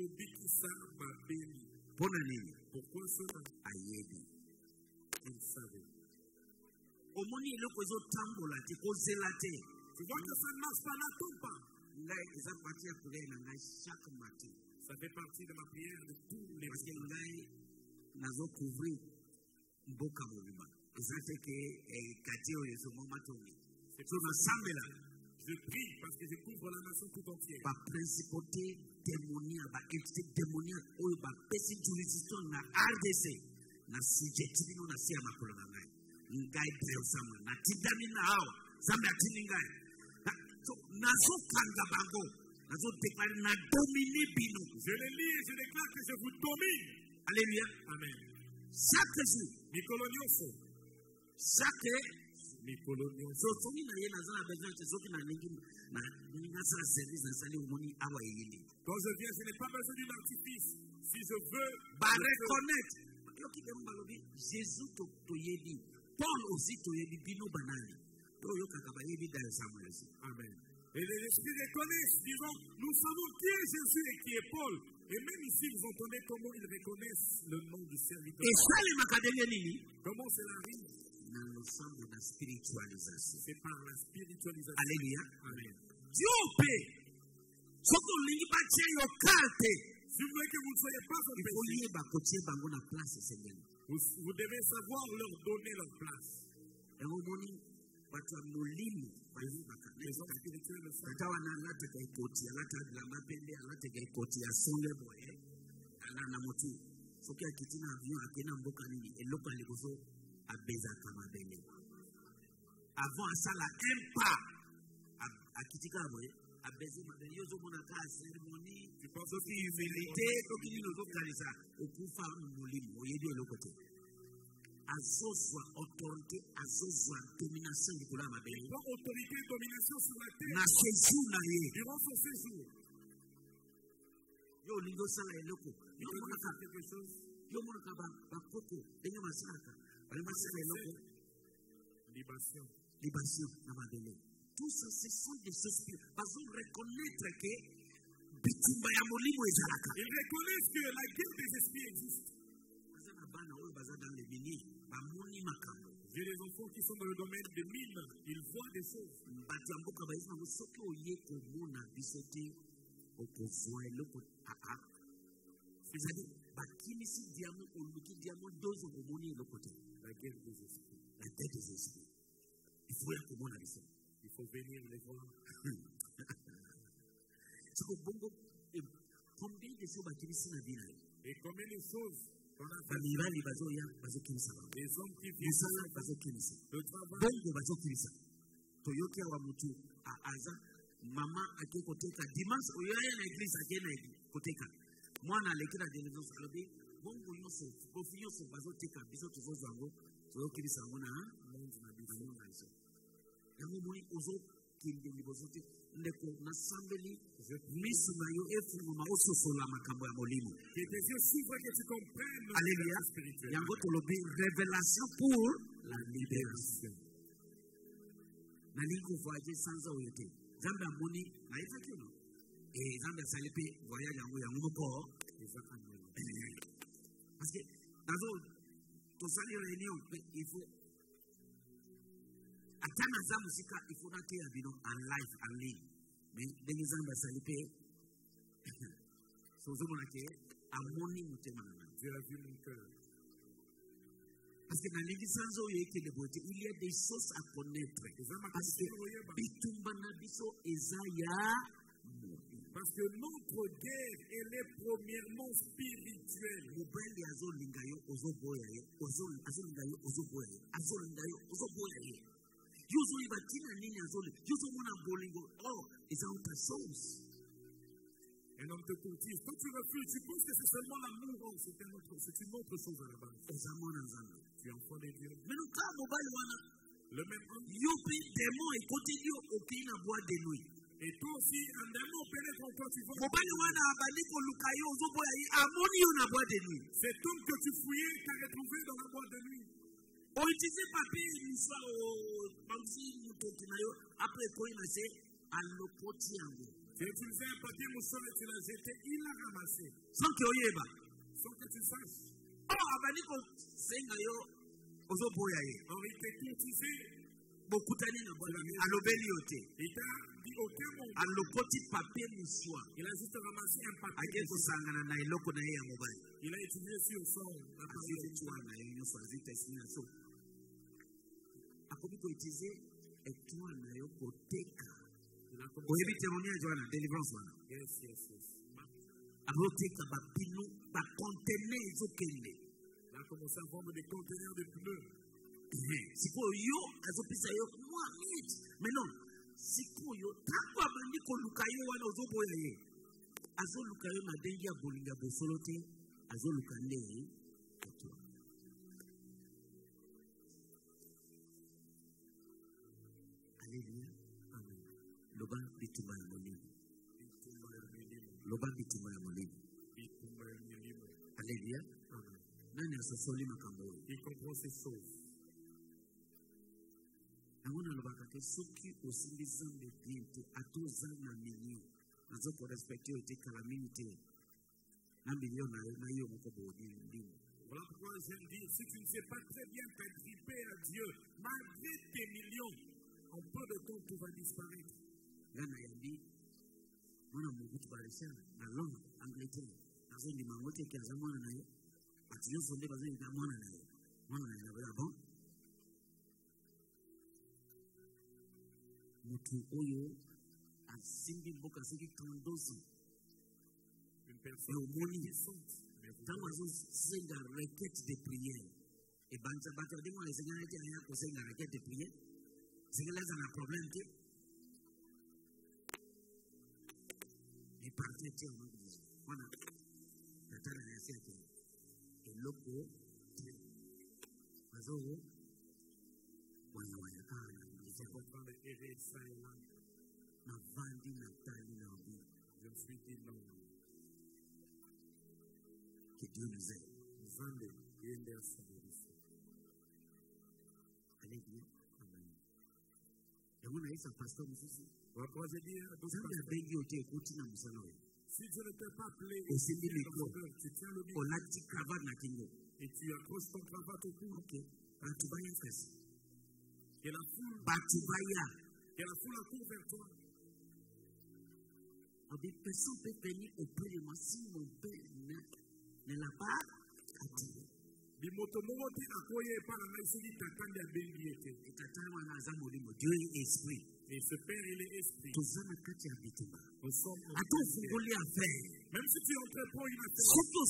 Pourquoi cela? Ayebi. Il savait. Omoni eloko ezotambola te kozela te. Tu vois que ça ne marche pas, n'attends pas. Ngai eza partie ya prière na ngai chaque matin. Ça fait partie de ma prière de tous les parce que ngai nazo couvrir mboka mobimba. Eza te ke quartier oyo ezomoma tongi. So nasambela. Je prie parce que je couvre la nation tout entière. Ba principauté démoniaque, ba entité démoniaque oyo ba pesi jurisdiction na R D C. Na sujetibino na siya makolo na ngai. Ngai breo sama. Na tidami na hao. Zambe atini ngai. Nazo kanga bango. Nazo déclare na domine bino. Je le lis et je déclare que je vous domine. Alléluia. Amen. Chaque jour. Mikolonioso. Chaque Mikolonioso. So somi na ye nazana besoin de soki na ningi na ninga sa service na sali omoni awa yeli. Quand je viens, je n'ai pas besoin d'un artifice. Si je veux ba reconnaître. Yoki de mbalobi Jésus to to yebi. Paul aussi to yebi bino banani. Amen. Et les esprits reconnaissent, disons, nous savons qui est Jésus et qui est Paul. Et même ici, vous entendez comment ils reconnaissent le nom du serviteur. Comment cela arrive? C'est par la spiritualisation. Alléluia. Amen. Dieu paie. Si vous voulez que vous ne soyez pas en paix, vous, vous devez savoir leur donner leur place. Watu wa mulimu les hommes spirituels atawa na lata kai koti lata la mapende lata kai koti ya sole boye ala na motu soki akitina avion akena mboka nini eloko alibozo abeza kama bele avant asala un pas akitika boye abeza mabele yozo mona ka cérémonie tu penses que humilité to kini lozo kanisa okufa mulimu oyebi eloko te azozwa autorité, azozwa domination du kola mabele. Autorité et domination sur la terre. Na séjour na ye. Durant son séjour. Yo lingo sala eloko. Yo mona ka quelque chose. Yo mona ka ba ba koko. Denga masaka. Bali masala eloko. Libation. Libation na mabele. Tout ça ce sont des choses qui bazo reconnaître que bitumba ya molimo ezalaka. Ils reconnaissent que la guerre des esprits existe. J'ai des enfants qui sont dans le domaine des mines, ils voient des choses. C'est-à-dire, la guerre des esprits. La guerre des esprits. Il faut Il faut venir les voir. Combien de choses et combien de choses les hommes qui vivent le travail. Toyokia wa mutu aza mama akikoteka dimanche oyoya na église akena koteka mwana alekira delezo salobi bongo yoso kofi yoso bazoteka biso tuzozango toyokirisa ngona mungu na biso ngaiso yango moni ozo kinde libozote ndeko nasambeli miso na yo efungoma ososola makambo ya molimo. Que tes yeux s'ouvrent que tu comprennes le Alléluia. spirituel. Yango tolobi révélation pour la libération. Nalingo voyager sans oyote. Zamba moni na ifakino. Et zamba salipe voyage yango yango moko. Parce que nazo to sali réunion il faut atana za musika il faut nater abino en live en ligne. Mais des zamba salipe sozo monake amoni mutema na Dieu a vu mon cœur. Parce que dans l'église il y a des choses à connaître. Parce que bitumbana biso ezaya. Parce que notre guerre, elle est premièrement spirituelle. Mobile yazo lingayo ozo boya ye, ozo azo lingayo ozo boya ye, azo lingayo ozo boya ye. Yuzo ibatina nini azo, yuzo mona bolingo. Oh, c'est autre chose. Un homme te courtise. Quand tu refuses, tu penses que c'est seulement l'amour. Oh, c'est un autre, c'est une autre chose à la base. Tu es enfant de Dieu. Mais nous, quand mobile wana, le même homme. Youpi démon et continue au pays na boîte de nuit. Et toi aussi, un démon pénètre en toi, tu vois. Mobile wana abandiko lukayo ozoboya yi amoni yo na boîte de nuit. Cet homme que tu fouillais t'a retrouvé dans la boîte de nuit. On utilisait papier, ça, Anzi mutokinayo après quoi il a fait à l'opotiango. Tu as utilisé un papier mousson et tu l'as jeté, il l'a ramassé. Sans que oyeba. Sans que tu saches. Oh, abaniko sengayo ozoboyaye. On était courtisé. Bokutani na bwana alobeli yote. Il t'a dit aucun mot. Alokoti papier moussoir. Il a juste ramassé un papier. Ake kosangana na eloko na ye ya mobile. Il a utilisé sur son appareil. Azitwana yo nyoso azitesina so. Akobi ko utiliser etwana yo koteka. Oyebi témoignage wana délivrance wana. Yes, yes, yes. Aboteka ba pino ba conteneur ezokende. Il a commencé à vendre des conteneurs de pneus. Siko yo azopisa yo moi minute. Mais non, siko yo tango abandi ko lukayo wana ozoboya ye. Azo lukayo na dengi ya bolinga bosolote, azo lukande ye. Alléluia. Amen. Loba bitumba ya molimo. Bitumba ya milimo. Loba bitumba ya molimo. Bitumba ya milimo. Alléluia. Amen. Nani asosoli makambo. Il comprend ces choses. Angona lobaka ke soki osimbi zambe biente atoza na milio nazo ko respecter ete calamité na milio na na yo moko bodi ndimo. Voilà pourquoi j'aime dire, si tu ne sais pas très bien t'agripper à Dieu, malgré tes millions, en peu de temps tout va disparaître. Ngana yandi mwana mugutu balesha na Londres Angleterre nazo ndi mangote kiaza mwana naye atiyo sonde bazo ndi mwana naye mwana naye na bon. Mutu oyo asimbi mboka siki kandozo une personne puissante tango azosenga requête de prière et banza bato adimo alesenga ete aya kosenga requête de prière singelaza na problème te ni parti te ono bizo wana natara na sete eloko azo wana wana kana je comprends les erreurs ça et là. Na vandi na tali na obi. Je me suis dit non. Que Dieu nous aide. Vande, yende à sa bénédiction. Alléluia. Amen. Et on a eu sa pasteur Moussou. Pourquoi j'ai dit à Dieu si Dieu ne t'a pas appelé, tu tiens le micro. Et tu accroches ton cravate au cou. Ok. Tu vas y faire. Et la foule, et la foule accourt vers toi. Des personnes peuvent venir auprès de moi si mon père ne l'a pas attiré. Dieu est esprit. Et ce Père, il est esprit. Nous sommes en train de même si tu entreprends une affaire,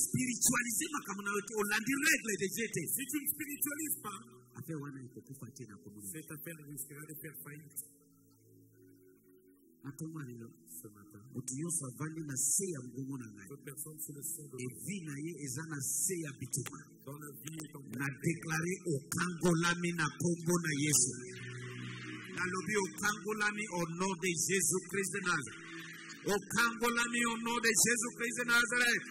si tu ne spiritualises pas, cette affaire risquera de faire faillite. Ce matin, toute personne sur le sein de dans la vie et dans la déclaré au Kangolami na Kombo na Yesu. Nalobi au Kangolami au nom de Jésus-Christ de Nazareth. Au Kangolami au nom de Jésus-Christ de Nazareth.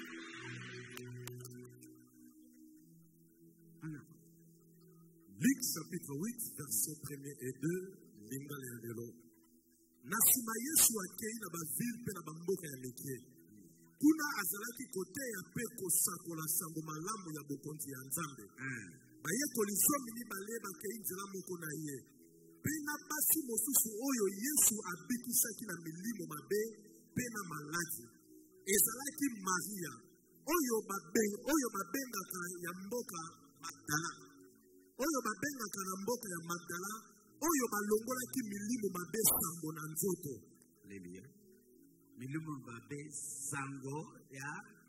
Luc chapitre huit, verset premier et deux, Linga Léandelo. Nasima Yesu akei na baville pe na bamboka ya meke. Kuna azalaki kote ya pe kosakola sango malamu ya bokonzi ya Nzambe. Bayekoli zomi mibale bakei nzela moko na ye. Pe na basi mosusu oyo Yesu abikisaki na milimo mabe pe na maladi. Ezalaki Maria oyo babe oyo babengaka ya mboka Magdala. Oyo babengaka na mboka ya Magdala. Oyo balongolaki milimo mabe sango na nzoto. Alléluia. Milimo mabe sango ya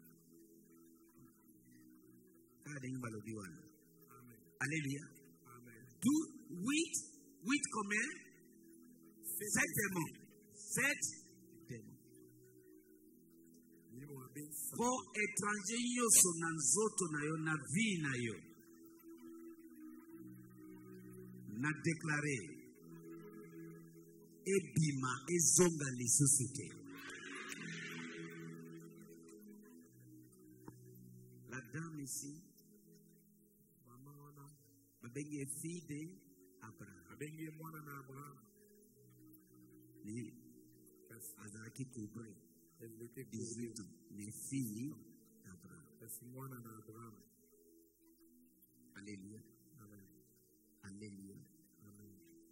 kada nyumba lobiwana. Alléluia. Amen. Tout huit huit combien? Sept démons. Sept démons. Ko étranger yoso na nzoto na yo na vie na yo. Na déclaré ebima ezonga lisusuke. La dame ici, maman, ma belle fille de Abraham. Abengi mwana na Abraham. Ni azalaki couple Elle était dix-huit ans. Les filles d'Abraham. kasi mwana na Abraham. Alléluia. Amen. Alléluia. Amen.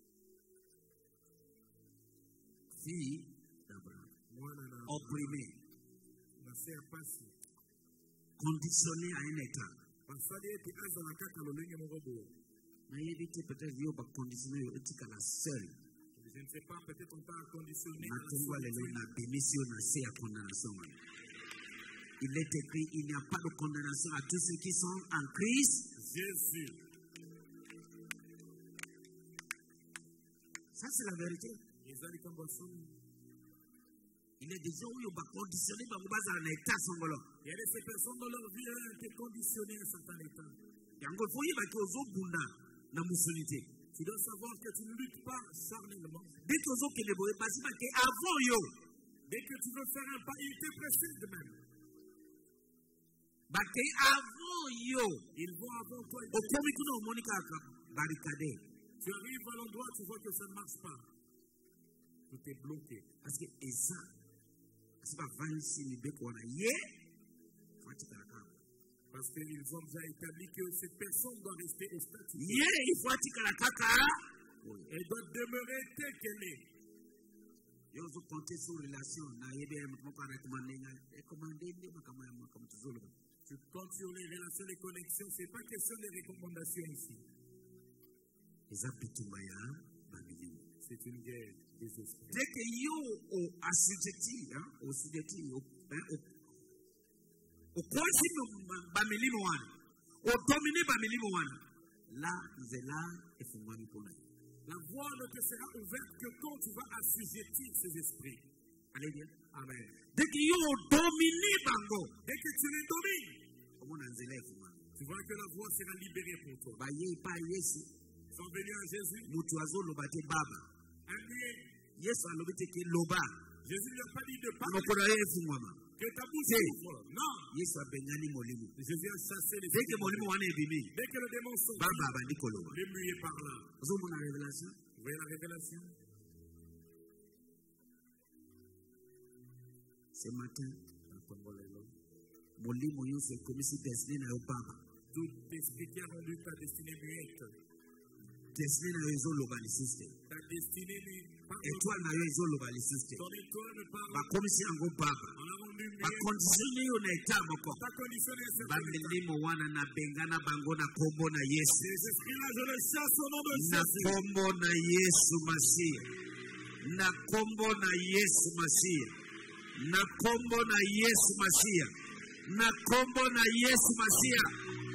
Fille d'Abraham. Mwana na Opprimée. nase ya pasi. Conditionnée à un état. Basali ete azala kaka lolenge moko boye. nayebi te peut-être yo baconditionne yo etikala seul. Je ne sais pas, peut-être on t'a conditionné. Natungwa lelo na bimisi yo na se ya condamnation. Il est écrit, il n'y a pas de condamnation à tous ceux qui sont en Christ Jésus. Ça c'est la vérité. Il est des gens où ils sont conditionnés par un état sangolo. Il y a ces personnes dans leur vie ont été conditionnées à un certain état. Yango foyi ba ko zo bunda na musulité. Tu dois savoir que tu ne luttes pas charnellement. Dès que zo kele boye basi ba ke avant yo. Dès que tu veux faire un pas, il te précède même. Ba ke avant yo. Ils vont avant toi. O komi kuna monika barricade. Tu arrives à l'endroit, tu vois que ça ne marche pas. Tout est bloqué. Parce que Esa, c'est pas vingt-six mille qu'on a hier. Parce qu'ils ont déjà établi que cette personne doit rester statique. Hier, il faut attirer la caca. Elle doit demeurer telle qu'elle est. Ils ont compté sur la relation. Tu comptes sur les relations, les connexions. Ce n'est pas question des recommandations ici. C'est une guerre des esprits. Dès que yo au assujetti, au assujetti, au au consigne bamilimo wana, au dominer bamilimo wana, là c'est là et faut manipuler. La voie ne te sera ouverte que quand tu vas assujettir ces esprits. Alléluia. Amen. Dès que yo dominer bango, dès que tu les domines, tu vois que la voie sera libérée pour toi. Ba ye pa Yesu. Ils sont venus à Jésus. Mutu azoloba te baba. Amen. Yesu alobete ke loba. Jésus ne lui a pas dit de parler. Que ta bouche s'ouvre. Non. Yesu abengani molimo. Jésus a chassé les Dès que molimo wana ebimi. Dès que le démon sort. Baba abandi koloba. Le muet par là. Vous avez la révélation? Vous voyez la révélation? Ce matin, molimo yo se komisi destiné na yo baba. Tout esprit qui a rendu ta destinée muette. Destiné na yo ezoloba lisusu. Ta destinée n'est pas. Étoile na yo ezoloba lisusu. Ton étoile ne parle pas. Bakomisi yango baba. Bakonditionne yo na eta moko. Ta condition est cette. Bamilimo wana na bengana bango na kombo na Yesu. Ces esprits-là, je les chasse au nom de Jésus. Na kombo na Yesu Masiya. Na kombo na Yesu Masiya. Na kombo na Yesu Masiya. Na kombo na Yesu Masiya.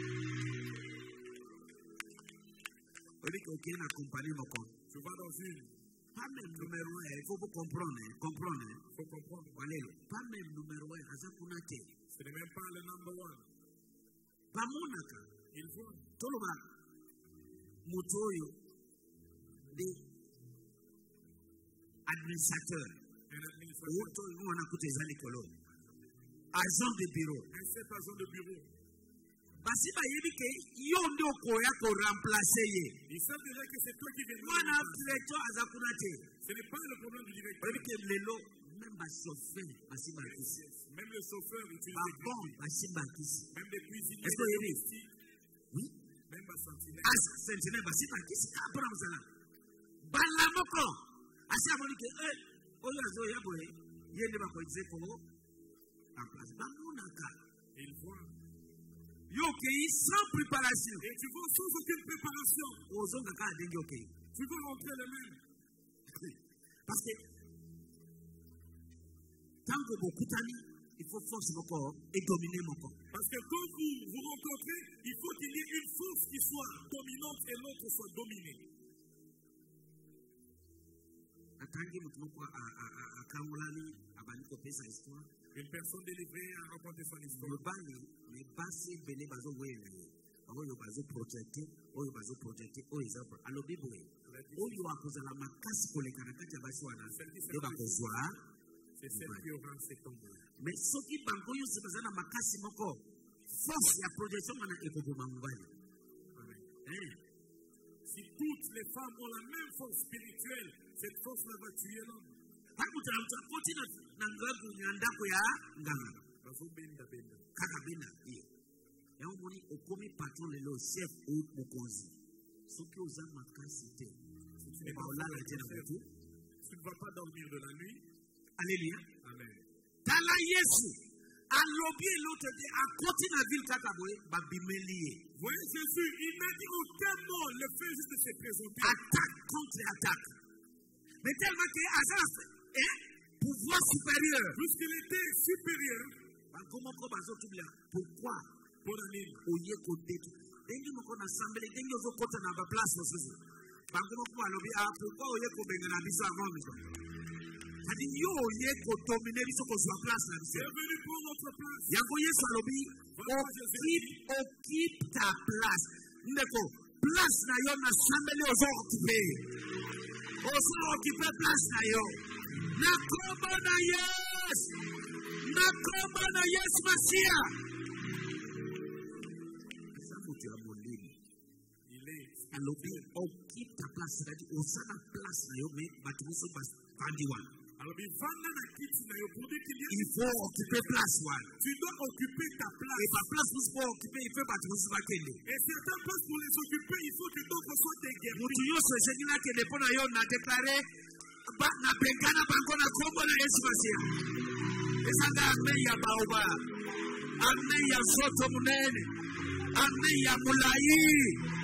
Ok, na compagnie moko. Tu vas dans une. Pas même numéro un, il faut vous comprendre, comprendre. Il faut comprendre. Pas même numéro un, aza kunate. Ce n'est même pas le number one. Pas monaka. Il voit. Toloba. Mutoyo. Des administrateurs. Un administrateur. Auto, nous on a coûté les écoles. Agent de bureau. Un seul agent de bureau. Basi ba yebi ke yo ndio koya ko remplacer ye. Ils savent déjà que c'est toi qui viens. Wana directeur azakuna te. Ce n'est pas le problème du directeur. Yebi ke lelo même ba chauffeur basi ba kisi. Même le chauffeur utilise des bon basi ba kisi. Même des cuisiniers. Est-ce que yebi? Oui. Même ba sentinelle. As sentinelle basi ba kisi ka para msala. Bala moko. Asa moni ke eh oyo azo ya boye. Yende ba ko exeko en place. Ba monaka. Il voit. Yo okay, sans préparation. Et tu vas sans aucune préparation. Tu vas rentrer le même. Parce que tant que vous coutez, il faut force mon corps et dominer mon corps. Parce que quand vous vous rencontrez, il faut qu'il y ait une force qui soit dominante et l'autre soit dominée. Une personne délivrée a raconté son histoire. Les bases béné bazo wele. Oyo bazo projecté, oyo bazo projecté, oyo exemple. Alors biboé. Oyo akozala makasi kolekana kati ya basi wana. Yo bakozwa. C'est celle qui aura cet homme. Mais soki bango yo se bazana makasi moko. Force ya projection wana ekoboma mobali. Si toutes les femmes ont la même force spirituelle, cette force-là va tuer l'homme. Kakabina, et on dit au premier patron le chef ou Mokonzi. Ce qui aux âmes makasité. Tu ne vas pas dormir de la nuit. Alléluia. Amen. Tala Yesu. Alobi l'autre dit à côté de la ville Kakaboé, babimelié. Voyez Jésus, il m'a dit aucun mot le fait juste de se présenter. Attaque contre attaque. Mais tellement que Azaz est pouvoir supérieur. Puisqu'il était supérieur. Pourquoi? Pour aller au Yékoté. Dengi moko na assemblée, dengi ozo kota na ba place osisi. Bango moko alobi ah pourquoi au Yéko benga na biso avant biso. Adi yo au Yéko dominer biso ko zwa place na biso. C'est venu pour notre place. Yango Yesu alobi occupe occupe ta place. Ndeko place na yo na assemblée ozo occuper. Ozo occuper place na yo. Na kombo na Yesu. Na kombo na Yesu Masia. Alors, occupe ta place, c'est-à-dire, au sein de la place, mais bâtiment sur Bandiwan. Alors, il faut occuper place. Tu dois occuper ta place. Et ta place, il faut occuper, il faut bâtiment sur Bakende. Et certaines places, pour les occuper, il faut que d'autres soient déguerpis. Nous tuyons ce génie-là que les ponaïons a déclaré na Bengana Bangona Kombo na Yesu Masia. Et ça a amené à Baoba, amené à Soto Munene, amené à Moulaï.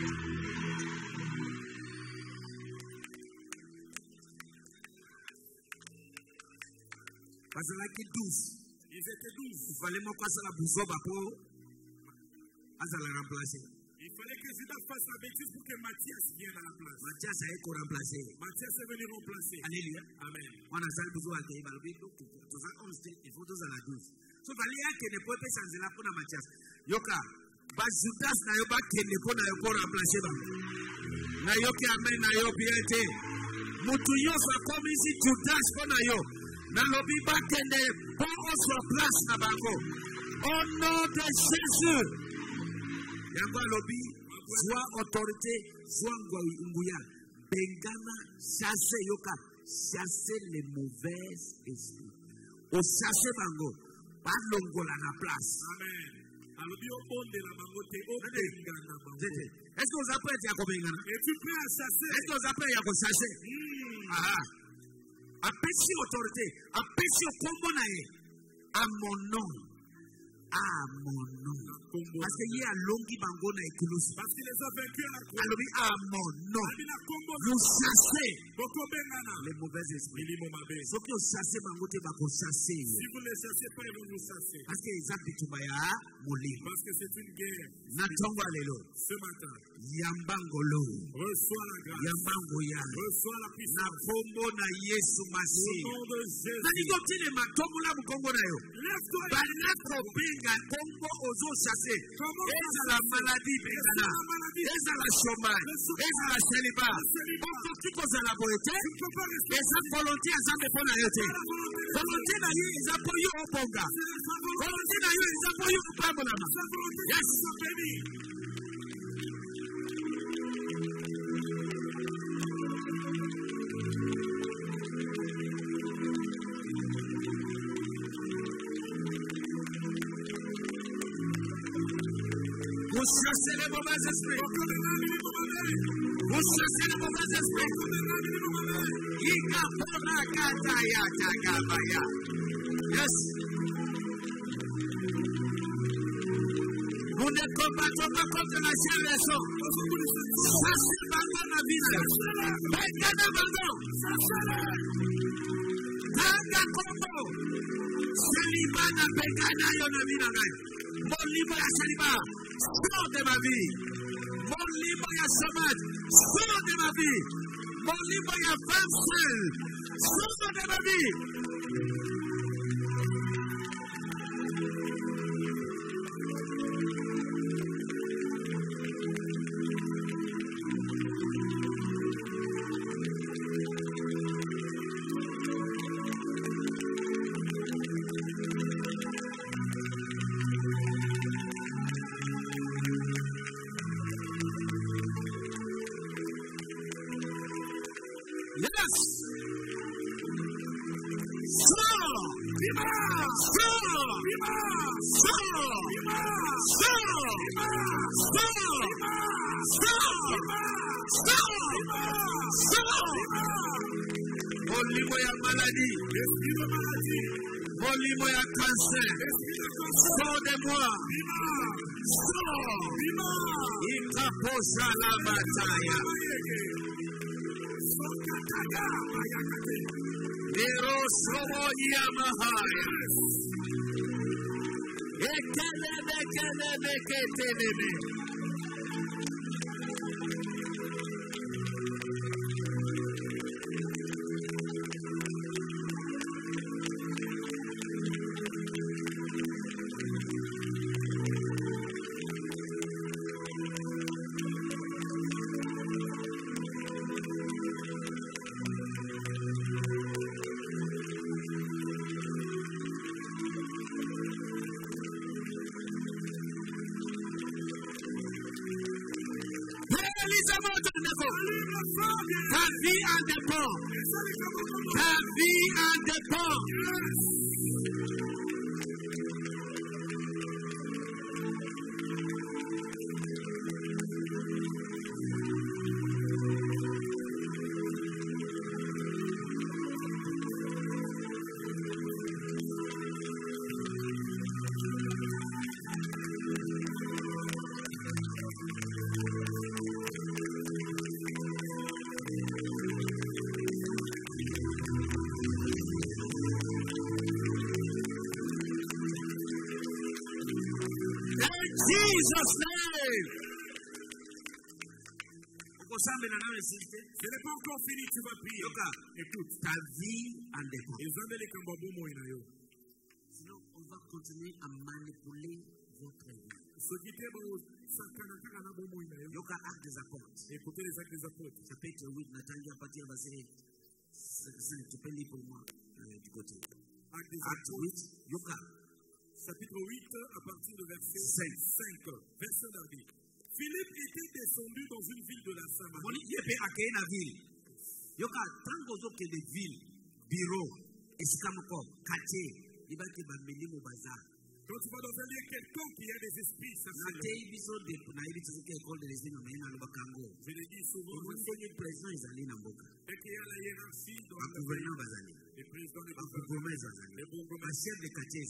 Parce que douze. Ils étaient douze. Il fallait me passer la bouzoba pour la remplacer. Il fallait que Judas fasse la bêtise pour que Matthias vienne à la place. Matthias a été remplacé. Matthias est venu remplacer. Alléluia. Amen. On a ça le besoin de il faut tous à la douze. Sauf qu'il y a que ne peut pas changer la pour Matthias. Yoka, ba Judas na yo ba kende ko na yo ko remplacer ba. Na yo ki amen na yo biente. Mutu yo sa comme ici Judas ko na yo. Na lobi ba kende pour sur place na bango. Au nom de Jésus. Yamba lobi soit autorité soit nguya. Bengana chasser yoka chasser les mauvais esprits. Au chasser bango. Pas longola na place. Amen. Est-ce que vous apprenez à combien? Es-tu prêt à chasser? Est-ce que vous apprenez à chasser? Ah. Apprécie autorité. Apprécie au combo nae. À mon nom. À mon nom. Parce qu'il y a longi bango na éclose. Parce qu'il les a vaincus à la croix. Alors, à mon nom. Vous chassez les mauvais esprits. Ceux qui ont chassé bango te bako chasser. Si vous ne les chassez pas, ils vont vous chasser. Parce que les actes de Tubaya mouli. Parce que c'est une guerre. Natonga lelo. Ce matin. Yambangolo. Reçois la grâce. Yambangoya. Reçois la puissance. Na kombo na Yesu Masi. Au nom de Jésus. Nani goti le matombo la mukongo na yo. Lève-toi. Bana kobenga kombo ozo chasser. Eza la maladie bengana. Eza la chômage. Eza la célibat. Oko kiko za la boete. Eza volonté azambe pona yote. Volonté na yo eza po yo obonga. Volonté na yo eza po yo kupamolama. Yes. Vous chassez les mauvais esprits. Vous chassez les mauvais esprits. Ikapona kataya takabaya. Yes. Nous ne combattons pas contre la chair et le sang. Chassez bango na vida. Bekana bango. Tanga kombo. Seliba na bekana yo na vida ngai. Mon livre ya Seliba. Sors de ma vie. Mon livre ya chômage. Sors de ma vie. Mon livre ya femme seule. Sors de ma vie. Molimo ya maladie. Molimo ya cancer. Sors de moi. Sors. Ikaposha la bataya. Nero somo yamahaya. Ekelebe kelebe ketelebe. Ta vie en dépend. Ta vie en dépend. Jesus' name. Ce n'est pas encore fini, tu vas prier. Écoute, ta vie en dépend. Sinon, on va continuer à manipuler votre vie. Yoka acte des apôtres. Écoutez les actes des apôtres. Chapitre huit, Nathalie, à partir de verset cinq. Tu peux lire pour moi euh, du côté. Acte huit, Yoka. Chapitre huit, à partir de verset cinq. Verset David. Philippe était descendu dans une ville de la Samarie. Yoka, tango zo ke de ville, bureau, eskamako, quartier, ibaki ba melimo bazar. Quand tu vas dans un lieu quelconque, il y a des esprits. Ça je l'ai dit souvent. Je l'ai dit souvent. Et qu'il y a la hiérarchie dans le gouvernement. Les présidents des gouvernements. Les chefs de quartier.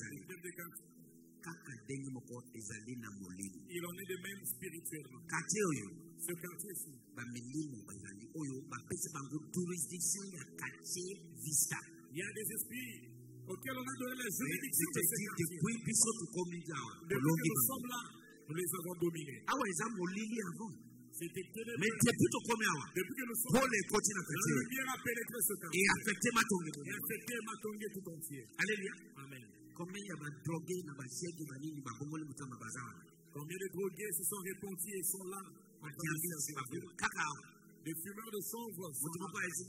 Il en est de même spirituellement. Ce quartier-ci. Il y a des esprits auxquels on a donné la juridiction de ces quartiers. Depuis que nous sommes là, nous les avons dominés. C'était mais depuis que nous sommes là, la lumière a pénétré ce quartier et affecté Matongé. Et affecté Matongé tout entier. Alléluia. Amen. Combien il y a de drogués, de bachèques, de banini, de bangoli, de bazar. Combien de drogués se sont répandus et sont là? Les fumeurs de chanvre sont là.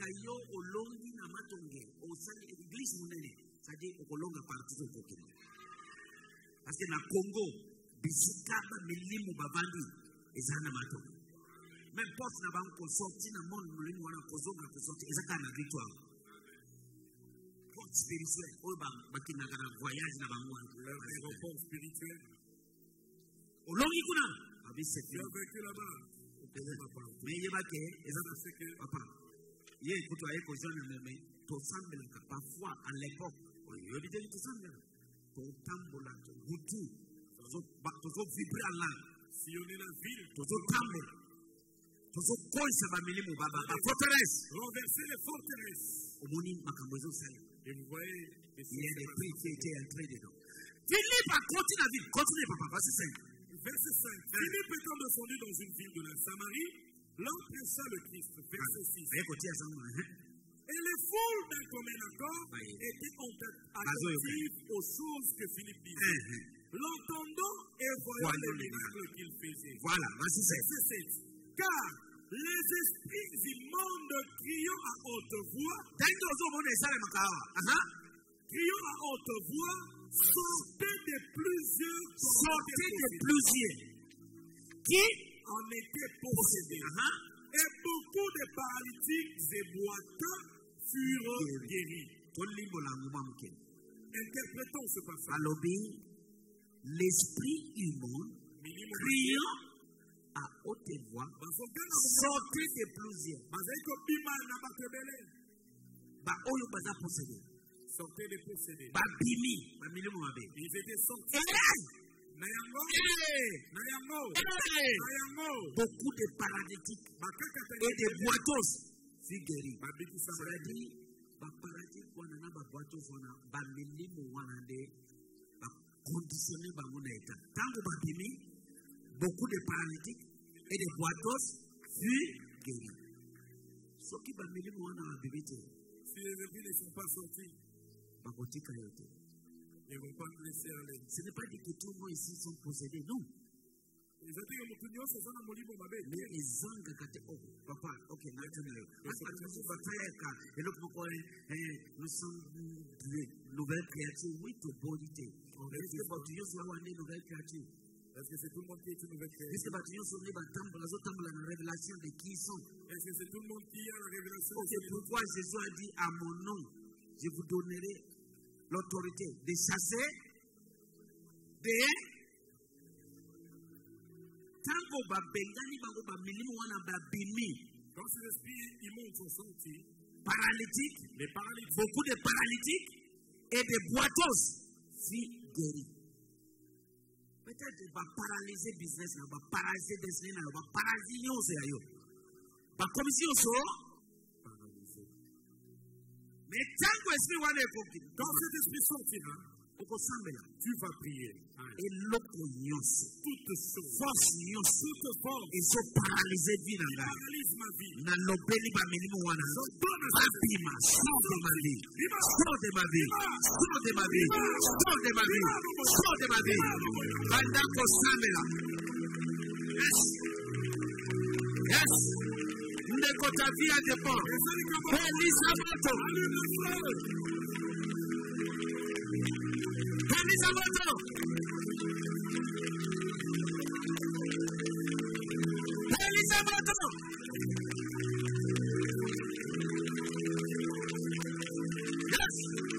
C'est-à-dire okolonga parti zo kokene. Parce que na Congo bisikaba milimu babandi ezana mato. Même poste na banko sorti na monde mulini wana kozonga ko sorti ezaka na victoire. Porte spirituel o ba bakina kana voyage na bango. L'aéroport spirituel. Olongi kuna abi c'est bien vécu là-bas. Mais yebake ezana c'est que papa. Yé kuto aye ko jona mais to semble que parfois à l'époque il dit tout ça là ton tambola ton goûtou ton vibrer à l'âme si on est la ville ton tambola ton coin ça va mêler mon baba la forteresse renverser les forteresses au moni makambozo ça et vous voyez il y a des prix qui étaient entrés dedans Philippe a continué la ville continue papa verset cinq verset cinq Philippe étant descendu dans une ville de la Samarie l'homme prêcha le Christ verset six et les foules d'un commun accord étaient attentives aux choses que Philippe disait. L'entendant et voyant les miracles qu'il faisait. Voilà, vas-y, c'est. Car les esprits immondes criant à haute voix, criant à haute voix, sortaient de plusieurs, sortaient de plusieurs, qui en étaient possédés. Et beaucoup de paralytiques et boiteux furent guéris. Interprétons ce passage. L'esprit humain criant à haute voix, sortez de plusieurs. Ba oyo baza possédé. Sortez les possédés. Ba bimi, ba milimu mabe. Ils étaient sortis. Nayango. Nayango. Nayango. Beaucoup de paralytiques et de boiteux furent guéris. C'est-à-dire, ba paralytique wana na ba boiteux wana ba milimu wana de ba conditionné ba mona état. Tango ba bimi, beaucoup de paralytiques et de boiteux furent guéris. Ce qui ba milimu wana ba bibite. Si les épis ne sont pas sortis, ils ne vont pas nous laisser aller. Ce n'est pas dit que tout le monde ici sont possédés, non. Mais ils ont oh, papa, ok, maintenant, nous sommes de nouvelles créatures, oui, de bonité. Est-ce que Batuyo soit une nouvelle créature? Est-ce que c'est tout le monde qui est une nouvelle créature? Est-ce que Batuyo soit une la révélation de qui ils sont? Est-ce que c'est tout le monde qui a la révélation? C'est pourquoi Jésus a dit à mon nom, je vous donnerai l'autorité de chasser, de tango ba bengani bango ba milimu wana ba bimi. Quand ces esprits immondes sont sortis, paralytiques, les paralytiques, beaucoup de paralytiques et de boiteux furent guéris. Peut-être va paralyser business, va paralyser business, va paralyser yonse ayo. Va commission so paralysé. Mais tango esprit wana ekoki. Quand cet esprit sortira, tu vas prier. Et l'autre yonse, toute force yonse, toute force, ils sont paralysés vie dans la vie. Na lobeli ba milimu wana. Bapima, sors de ma vie, sors de ma vie, sors de ma vie, sors de ma vie, sors de ma vie. Bandako samela. Yes, yes. Ndeko ta vie a dépend. Elisamoto. Elisamoto. Elisamoto. Yes.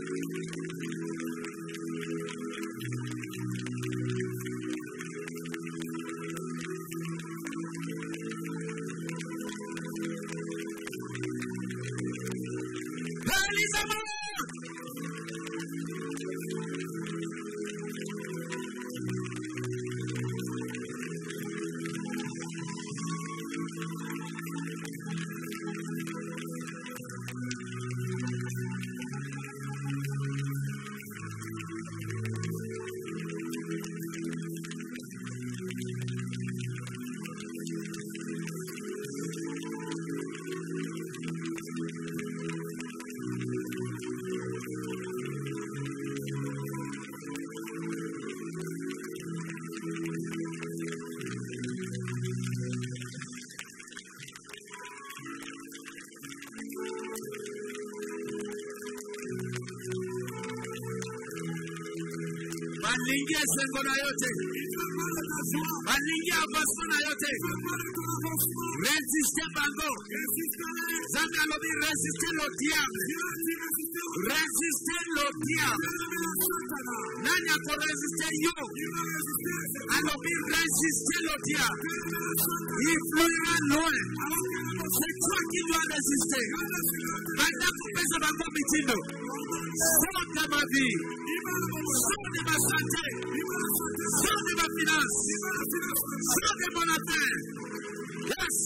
Alingia sengona yote. Alingia basona yote. Résister bango. Zanga lobi résister le diable. Résister le diable. Nanya ko résister yo. Alobi résister le diable. Il fluira loin. C'est toi qui dois résister. Banda kupesa bango mitindo. Sors de ma vie. Sors de ma santé. Sors de ma finance. Sors de mon affaire. Yes.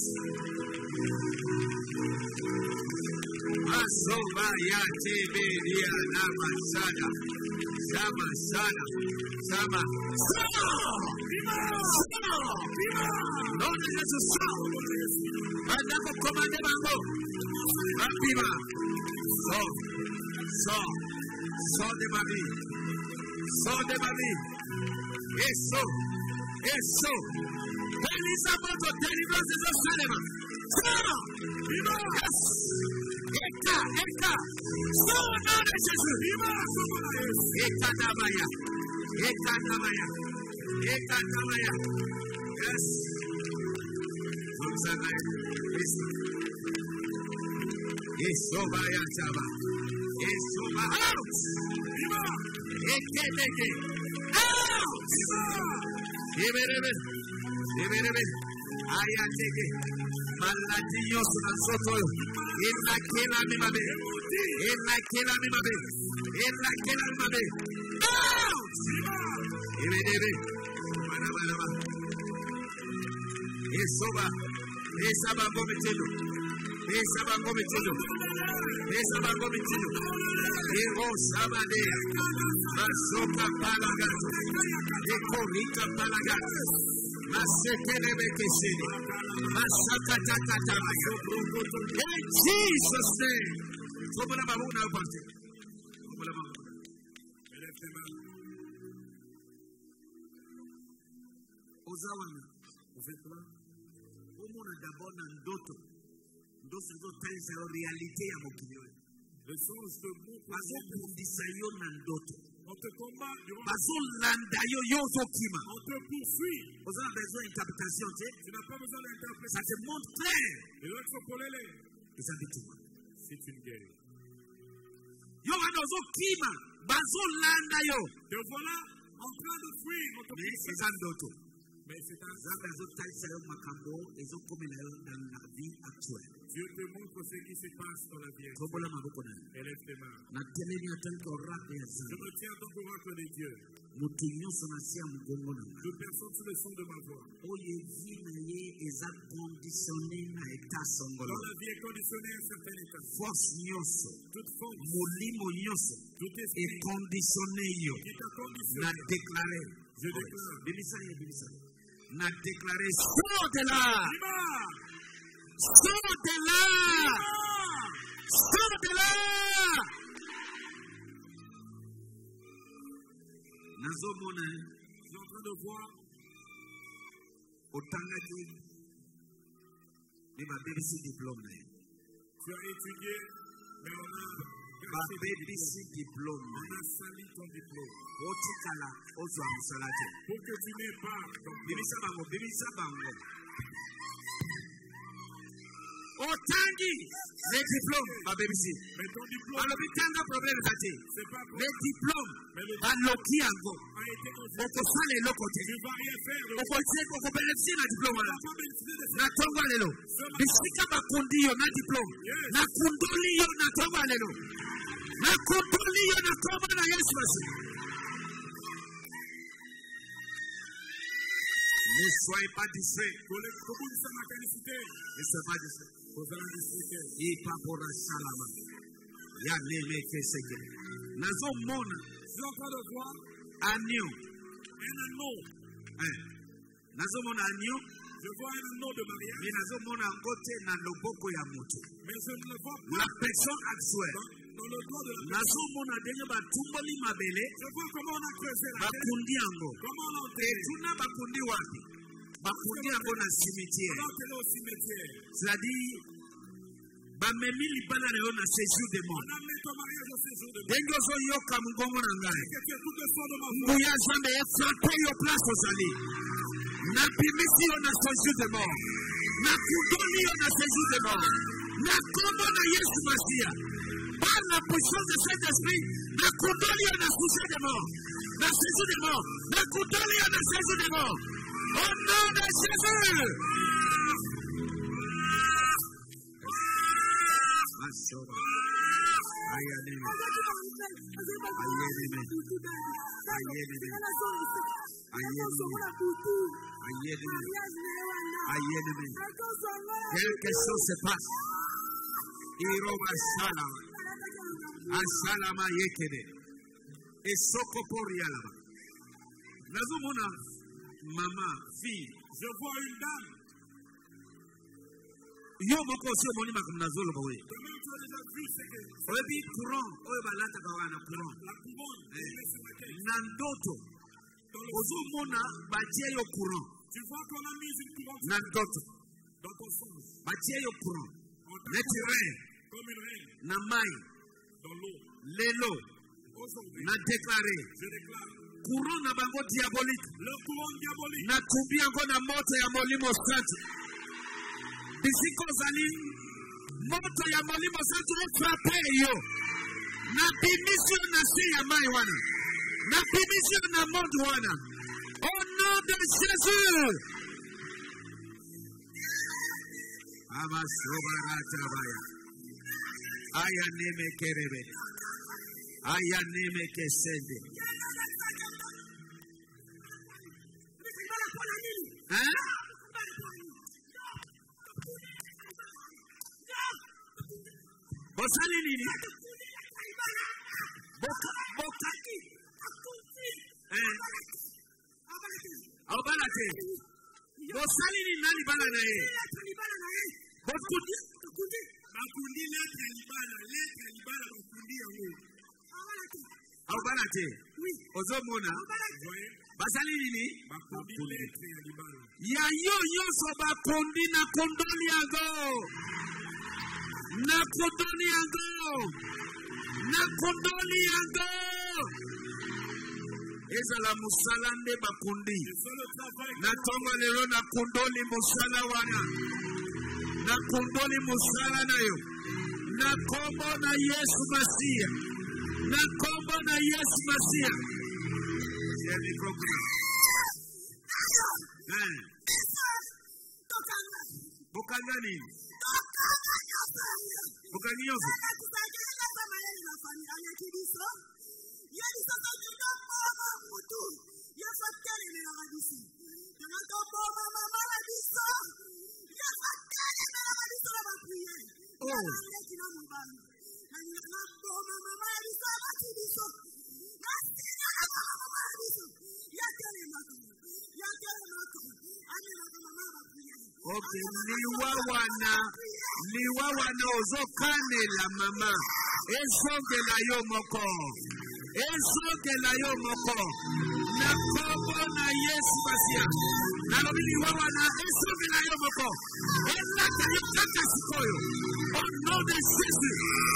Asoba ya teberia na masada. Sama sana. Sama. Non de Jésus. Banda ko commande bango. Rapima. Sors. Sors. Sors de ma vie. Sors de ma vie. Et sors. Et sors. Elisabeth, délivrance de Salem. Sors. Yes. Eka, Eka. Sors au nom de Jésus. Eka Namaya. Eka Namaya. Eka Namaya. Yes. Comme ça, yes. Et Sobaya Chaba. Et Soba out. Eke Eke. Out. Eberebe. Eberebe. Ayatege. Maladie sur soto. Ina kela mi mabe. Ina kela mi mabe. Ina kela mi mabe. Eberebe. Manabalaba. Esoba. Esaba gometelo. Esaba gometelo. Esaba gometelo. Ero sabadea. Masoka palagato. Ekorika palagato. Masekelebe kesene. Masakatakataya. In Jesus' name. Como la mamuna parte. Como la mamuna. Ozawana. Vous faites quoi? Omona d'abord dans d'autres. D'autres sont en réalité à mon client. Le sens de mon passion pour disayo dans d'autres. On te combat durant. Passion landayo yo zokima. On te poursuit. Vous avez besoin d'interprétation, tu sais? Tu n'as pas besoin d'interprétation. Ça te montre clair. Et là, tu peux les. Ils habitent tout. C'est une guerre. Yo ano zokima. Bazo landayo. Te voilà en train de fuir. Mais c'est un d'autres. Mais c'est un Dieu te montre ce qui se passe dans la vie. Élève tes mains. Je me tiens dans l'oracle de Dieu. Toute personne sous le son de ma voix. Dans la vie est conditionnée à un certain état. Toute force. Tout esprit. Est conditionné. Qui t'a conditionné. Je déclare. N'a déclaré sors de là, sors de là, sors de là. Nazomone, je suis en train de voir autant de mais ma B B C diplôme. Tu as étudié, mais on a ma B B C diplôme. On a sali ton diplôme. Pour que tu n'aies pas ton diplôme. Otangi, les diplômes, ma B B C. Mais ton diplôme. Alors, il y a un problème. Les diplômes, à l'Okiango. On peut faire les lots côté. On peut bénéficier d'un diplôme là. Na tonga lelo. Bisika bakundi yo na diplôme. Na kundoli yo na tonga lelo. Na kundoli yo na tonga na Yesu basi. Ne soyez pas distraits. Ne soyez pas distraits. Et pas pour la salama. Ya lele keseke. Nazo mona. Je suis en train de voir. Agneau. Un anneau. Nazo mona agneau. Je vois un anneau de mariage. Mais nazo mona côté na loboko ya moto. Mais je ne le vois pas. La personne actuelle. Dans le corps de la personne. Nazo mona denye ba tumboli mabele. Je vois comment on a creusé la terre. Bakundi yango. Comment on a enterré. Et tuna bakundi wapi. Bakundi yango na cimetière. On a enterré au cimetière. C'est-à-dire bamemi libana leo na séjour de mort. Dengo zo yoka mungongo na ngai. Nguya zambe ya frappe yo place ozali. Na bimisi yo na séjour de mort. Na kudoli yo na séjour de mort. Na kombo na Yesu Masia. Par la puissance de Saint-Esprit, na kudoli yo na séjour de mort. Na séjour de mort. Na kudoli yo na séjour de mort. Au nom de Jésus. Asoba. Ayaleme. Ayeleme. Ayeleme. Ayeleme. Ayeleme. Quelque chose se passe. Iroba Shalama. Ashalama Yekede. Et Sokoporialama. Nazumuna, maman, fille. Je vois une dame. Yo moko si omoni makambo nazolo boye. Oyebi courant oyo balataka wana courant. Na ndoto ozomona batie yo courant. Na ndoto batie yo courant. Neti rein na mai lelo na déclaré courant na bango diabolique. Na tumbi yango na moto ya molimo santi. Bisiko zali moto ya molimo santo frappe yo. Na bimisio na si ya mai wana. Na bimisio na mondo wana. Au nom nom de Jésus. Amasobaratavaya. Ayaneme kerebe. Ayaneme kesende. Hein? Bosali nini? Boka boka. Eh. Obalate. Bosali nini nani bana na ye? Bokundi. Bakundi letre libana, letre libana bakundi yango. Obalate. Ozomona. Basali nini? Bakundi letre libana. Ya yo yoso bakundi na kondoli yango. Na kondoli yango. Na kondoli yango. Ezala musala nde bakundi. Na tonga lero na kondoli musala wana. Na kondoli musala na yo. Na kombo na Yesu Masia. Na kombo na Yesu Masia. Every program. Eh. Bokanga nini? Bokanga yoso. Okay, liwa wana, liwa wana ozokane la mama. Esoge la yo moko. Esoge la yo moko. Na kombo na Yesu Masia. Na lobi liwa wana, esoge la yo moko. Elaka yo kaka sikoyo. Au nom de Jésus.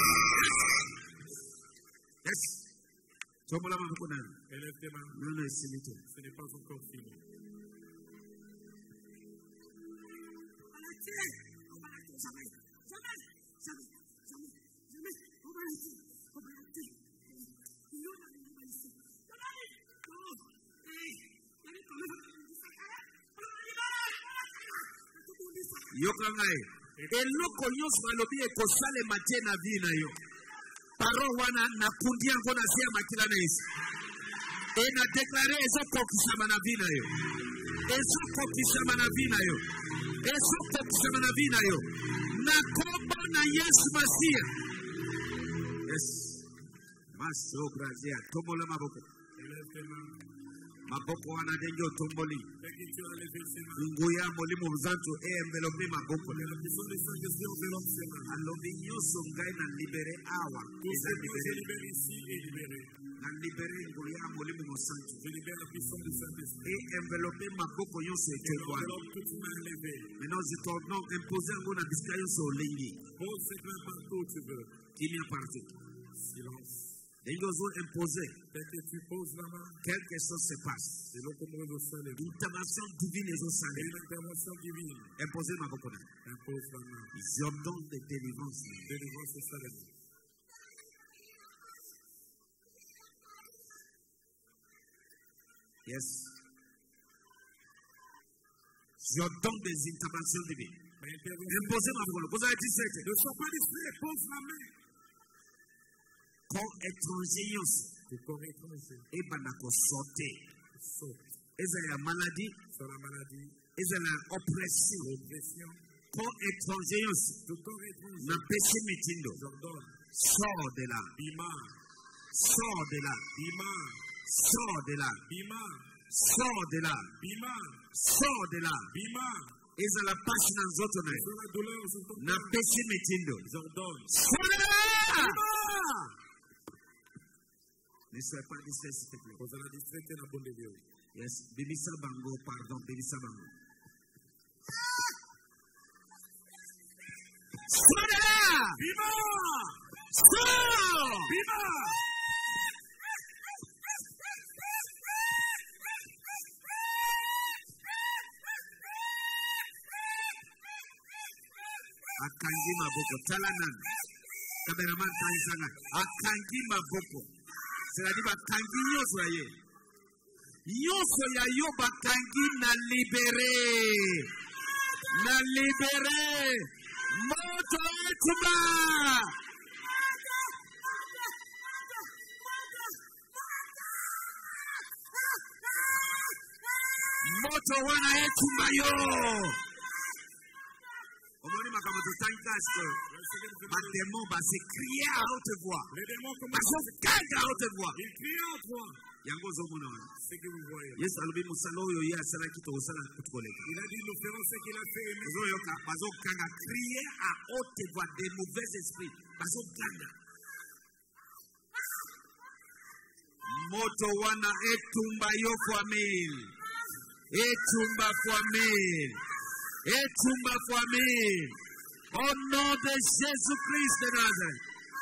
Yes. Tomola maboko nani. Élève tes mains. Non, non, c'est tout. Ce n'est pas encore fini. Yokangai. Eloko nyonso balobi ekosalema te na vie na yo. Paro wana na kundi yango na sia makila na Yesu. E na deklare ezokokisama na vie na yo. Ezokokisama na vie na yo. Ezokokisama na vie na yo. Na kombo na Yesu Masia. Yes. Maso grazia. Tomola maboko. Maboko wana denjo tomboli. Nguya molimo mzantu e envelope maboko. Alobi nyoso ngai na libere awa. Eza libere. Na libere nguya molimo mzantu. E envelope maboko nyoso ekekwa. Maintenant je t'ordonne imposer ngo na bisika yoso olengi. Qu'il y a partout. Silence. Et nous ont imposé. Quelque chose se passe. L'intervention divine est au salé. Imposez ma beaucoup. Jordan de délivrance. Délivrance au salé. Yes. Jordan des interventions divines. Imposez ma beaucoup. Vous avez dit ça. Ne sois pas distrait. Pose la main. Corps étranger yonso. Le corps étranger. Et banako sauter. Saute. Eza la maladie. Sur la maladie. Eza la oppression. L'oppression. Corps étranger yonso. Le corps étranger. Na péché mitindo. J'ordonne. Sors de là. Bima. Sors de là. Bima. Sors de là. Bima. Sors de là. Bima. Sors de là. Bima. Eza la passe dans zoto na. Na péché mitindo. J'ordonne. Sors de là. Bima. Ne soyez pas distrait, s'il te plaît. Vous allez distraire la bonne de Dieu. Yes. Bébissa Bango, pardon, Bébissa Bango. Soda! Viva! Soda! Viva! Akangi maboko. Talanan. Cameraman Taisana. Akangi maboko. C'est-à-dire que quand il y a Nyonso ya yo bakangi na libéré. Na libéré. Moto etumba. Moto wana etumba yo. Omoni makamoto tankasko. Ma démon va se crier à haute voix. Les démons Parce commencent que gagne à haute voix. à crier en toi. Yango zomona. Ce que vous voyez. Yesu alobi musala oyo ye asala kito osala kutukoleka. Il a dit nous ferons ce qu'il a fait. Ozo yoka bazo kanga crier à haute voix des mauvais esprits. Bazo kanga. Moto wana etumba yo fois mille. Etumba fois mille. Etumba fois mille. Au nom de Jésus-Christ de Nazareth.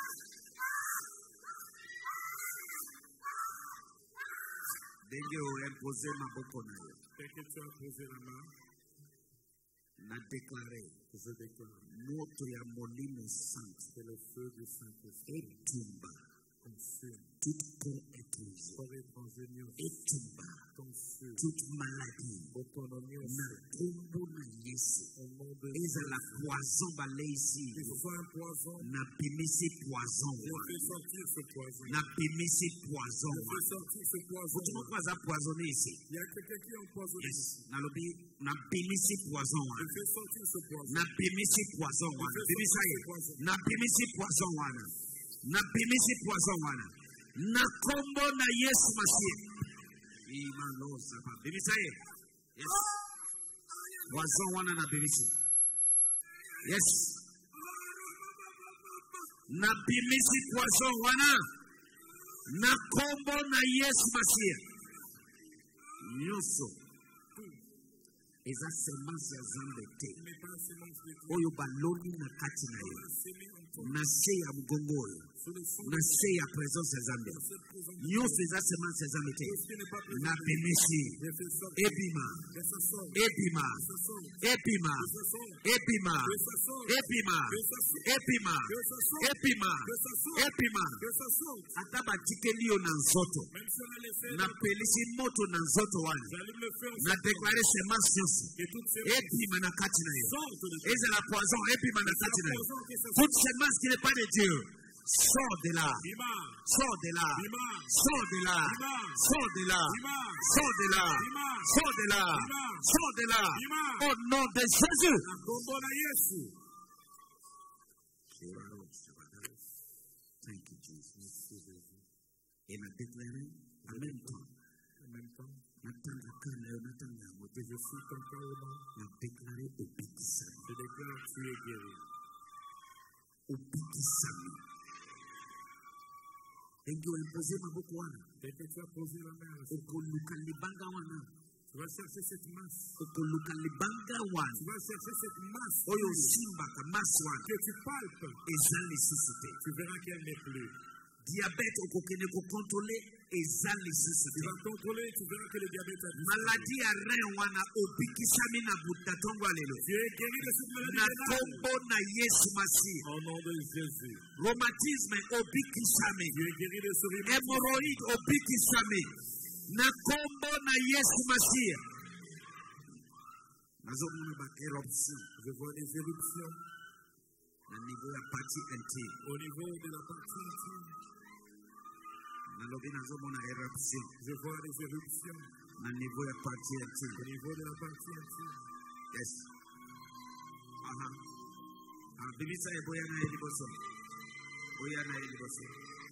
Denge o imposé ma boko na yo. Dès que tu as posé la main, Na déclaré. je déclare Moto ya molimo sainte. que le feu du Saint-Esprit Etumba. consume Toute corps étranger. corps étranger, Etumba. consume Toute maladie. autonomie Na kombo na Yesu. au nom de Ezala poison balé ici. que ce soit un poison. Na bimisi poison. Je fais sortir ce poison. Na bimisi poison. Je fais sortir ce poison. Vous ne pouvez pas poisonner ici. Il y a quelqu'un qui est empoisonné. Yes. Na lobi na bimisi poison. Je fais sortir ce poison. Na bimisi poison wana. Bimisa ye. Na bimisi poison wana. Na bimisi poison wana. Na kombo na Yesu Masiye. Imano sapa. Bimisa ye. Yes. Poison wana na bimisi. Yes. Na bimisi poison wana. Na kombo na Yesu Masiye. Nyoso. Eza semence ya zambe te. Oyo baloni na kati na yo. Na se ya mgongo oyo. Na se ya présence ya zambe. Nyonso eza semence ya zambe te. Na bimisi. Ebima. Ebima. Ebima. Ebima. Ebima. Ebima. Ebima. Ebima. Ata batikeli yo na nzoto. Na pelisi moto na nzoto wana. Na déclarer semence nyonso. Ebima na kati na yo. Ezala poison. Ebima na kati na yo. Toute semence qui n'est pas de Dieu. Sors de là. Sors de là. Sors de là. Sors de là. Sors de là. Sors de là. Sors de là. Au nom de Jésus. Thank you, Jesus. Et la déclarer en même temps. En même temps, Natanga kana yo natanga moto. je suis ton calme. Na déclarer obéissance. Je déclare tu es guéri. Obéissance. Engi imposer maboko wana. Dès que tu as posé la main, Okoluka libanga wana. tu vas chercher cette masse. Okoluka libanga wana. Tu vas chercher cette masse. Oyo simba ka maswana. Que tu palpes. Eza nécessité. Tu verras qu'elle n'est plus. Diabète okokene ko contrôler eza Tu nécessité. vas contrôler, tu verras que le diabète a disparu. Maladie ya rein wana obikisami na butatongo lelo. Tu es guéri de cette Na maladie. kombo na Yesu Masihi. Au nom de Jésus. Rhumatisme obikisami. Tu es guéri de ce rhumatisme. Hémorroïde obikisami. Na kombo na Yesu Masihi. Nazomona ba éruption. Je vois des éruptions Na niveau ya partie intime. au niveau de la partie intime. Nalobi nazomona éruption. Je vois des éruptions Na niveau ya partie intime. au niveau de la partie intime. Yes. Aha. Ah, bibisa eboya na eliboso. Boya na eliboso.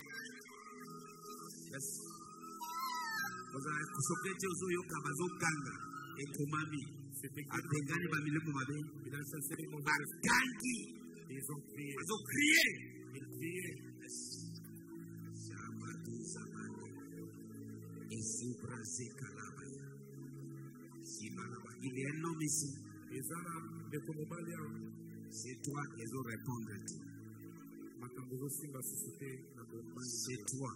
Yes. Oza kusokete ozo yoka bazo kanga. Ekomami. Atengani ba milimo mabe. Il a chassé les mauvais esprits. Bakangi. Ils ont crié. Bazo crier. Ils criaient. Yes. Shabatu sabani. Esubra zekalaba. Simalaba. Il est un homme ici. Les Arabes, les Komobalia, C'est toi qui dois répondre. Makambo Simba Société, la bombe. C'est toi.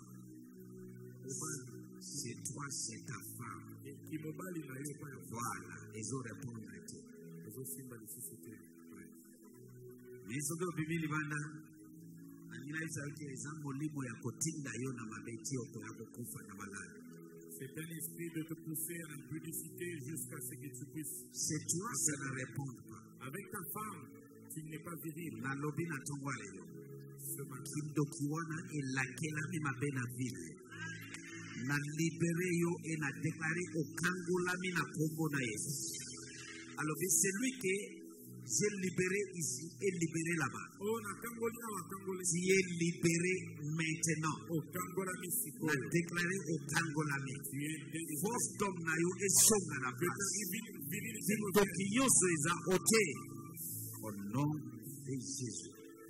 C'est toi, c'est ta femme. Qui me bat, il a eu pas. Voilà, ils ont répondu. Les Simba de Société. Mais ce que Bible banda, anila isa ke za molimo ya kotinda yo na mabeti yako ya kukufa na malali. C'est un esprit de te pousser à l'impudicité jusqu'à ce que tu puisses. C'est toi, ça ne répond pas. Avec ta femme, tu n'es pas viril. Na lobi na tongwale yo. Ce matin, Kindokiwana e lakela mi mabena vile. Na libéré yo et na déclaré au kangola mi na kombo na Yesu. Alors celui que j'ai libéré ici est libéré là-bas. oh, na kangoli awa kangoli. Tu es libéré maintenant. Oh, kangola misiko. Na déclaré au kangola mi. Tu es délivré. Force d'homme na yo et songa na place. Virilité Kindokiyoso eza ôté. Au nom de Jésus.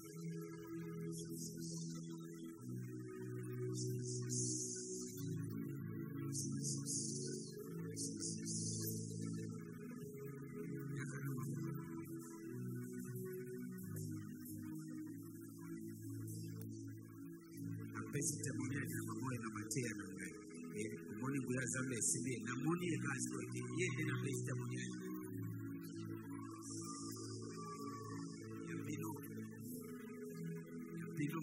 Apesi témoignage na mama na matia na ngai. Et kumoni nguya zambe simi na moni e kazi ko ke yende na apesi témoignage. Ya bino. Ya bino.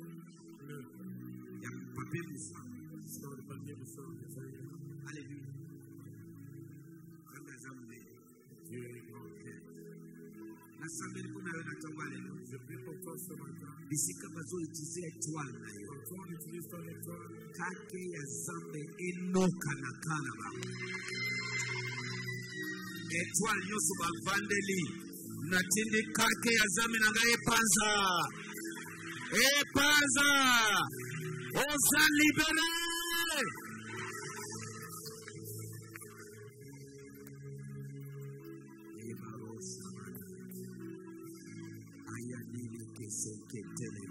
Ya papier musa. sur le papier de sang. Alléluia. Kanga zambe. Dieu est grand. Nasambeli kuna yo na tongwale. Je prie pour toi ce matin. Bisika bazo utiliser étoile na yo. Quand on utilise ton étoile, Kake ya zambe enoka na kanaba. Étoile nyoso bavandeli. Natindi kake ya zambe na ngai epanza. Epanza. Oza libéré. Ayadili keseketele.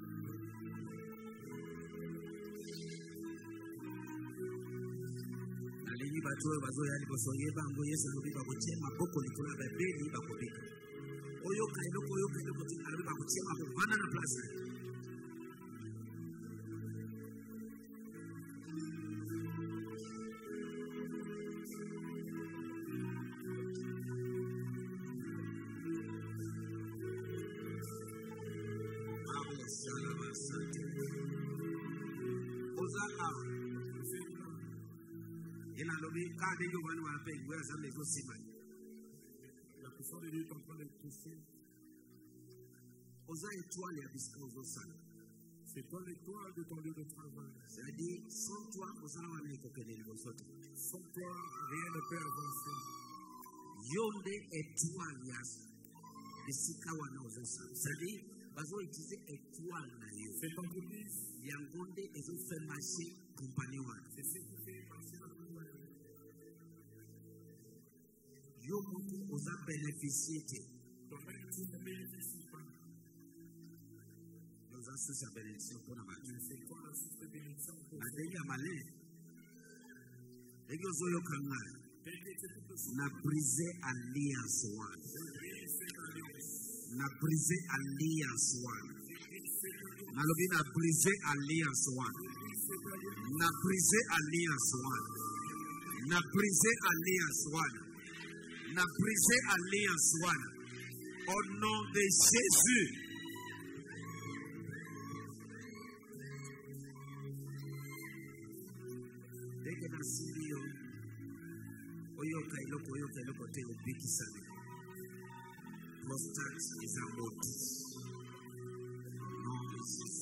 Alini bato bazo yali boso yeba ngo Yesu lobi bakochema boko likula babeli bakobika. Oyo kailo koyo kailo kotina lobi bakochema bana na place. Ozaka. Ina lobi kade yo wanu wa pe gwe za mezo simai. la puissance de Dieu est en train de toucher. Oza étoile ya bisika ozo sana. C'est toi l'étoile de ton lieu de travail. C'est-à-dire, sans toi, oza wana ekokende liboso te. Sans toi, rien ne peut avancer. Yonde étoile ya bisika wana ozo sana. C'est-à-dire, bazo utilize étoile na yo. Cette entreprise, yango nde ezo faire marcher compagnie wana. c'est ce qui fait marcher la compagnie. Yo moko oza bénéficier te. Toi-même, tu ne bénéficies pas. Oza source ya bénédiction mpona bato. C'est toi la source de bénédiction pour Na ndenge ya male ndenge ozoyoka ngai na brise alliance wana. Na brise alliance wana. Nalobi na brise alliance wana. Na brise alliance wana. Na brise alliance wana. Na brise alliance wana. Au nom de Jésus. Deke na siri yo oyoka eloko oyoka eloko te obikisami. Prostate eza moti. Au nom de Jésus.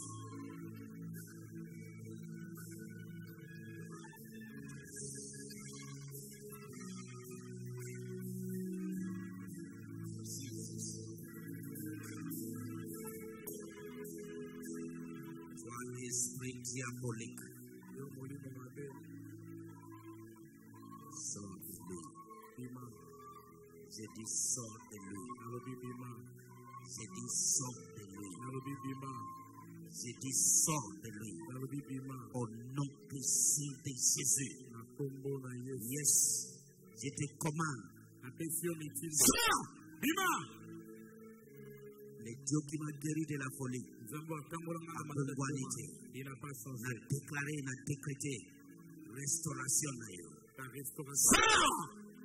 Toi, esprit diabolique, sors de lui. J'ai dit sors de lui. J'ai dit sors de lui. J'ai dit sors de lui. Au nom puissant de Jésus. Yes. Je te commande. Sors! Le Dieu qui m'a guéri de la folie. Il n'a déclaré, il a décrété restauration. Sors!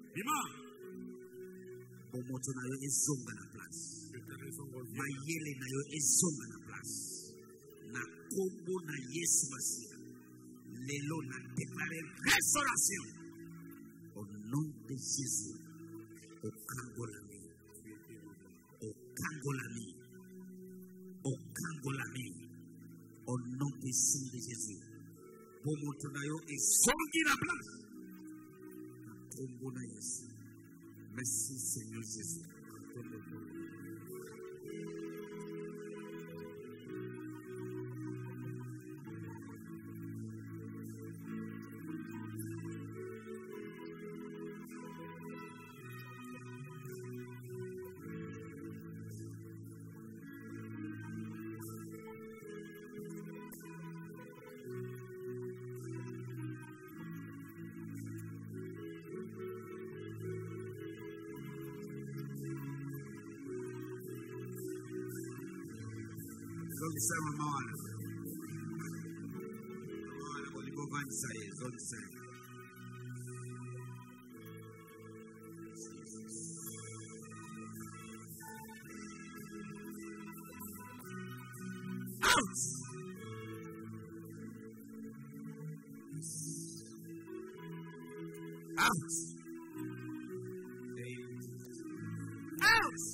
Bomoto na yo ezonga na place. Mayele na yo ezonga na place. Na kombo na Yesu Masiya. L'élo n'a déclaré restauration. Au nom de Jésus. Au Kangolami. Au Kangolami. Au Kangolami. Au nom de Jésus. Pour mon tonayo et sortir la place. Merci Seigneur Jésus. Zone seven, Mama. Mama, what you go find say? Zone seven. Out. Out. Out.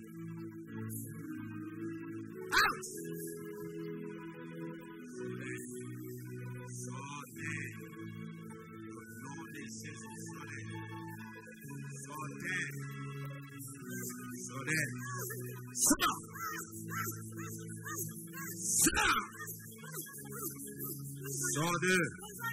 Out. Stop! Stop! Sorry.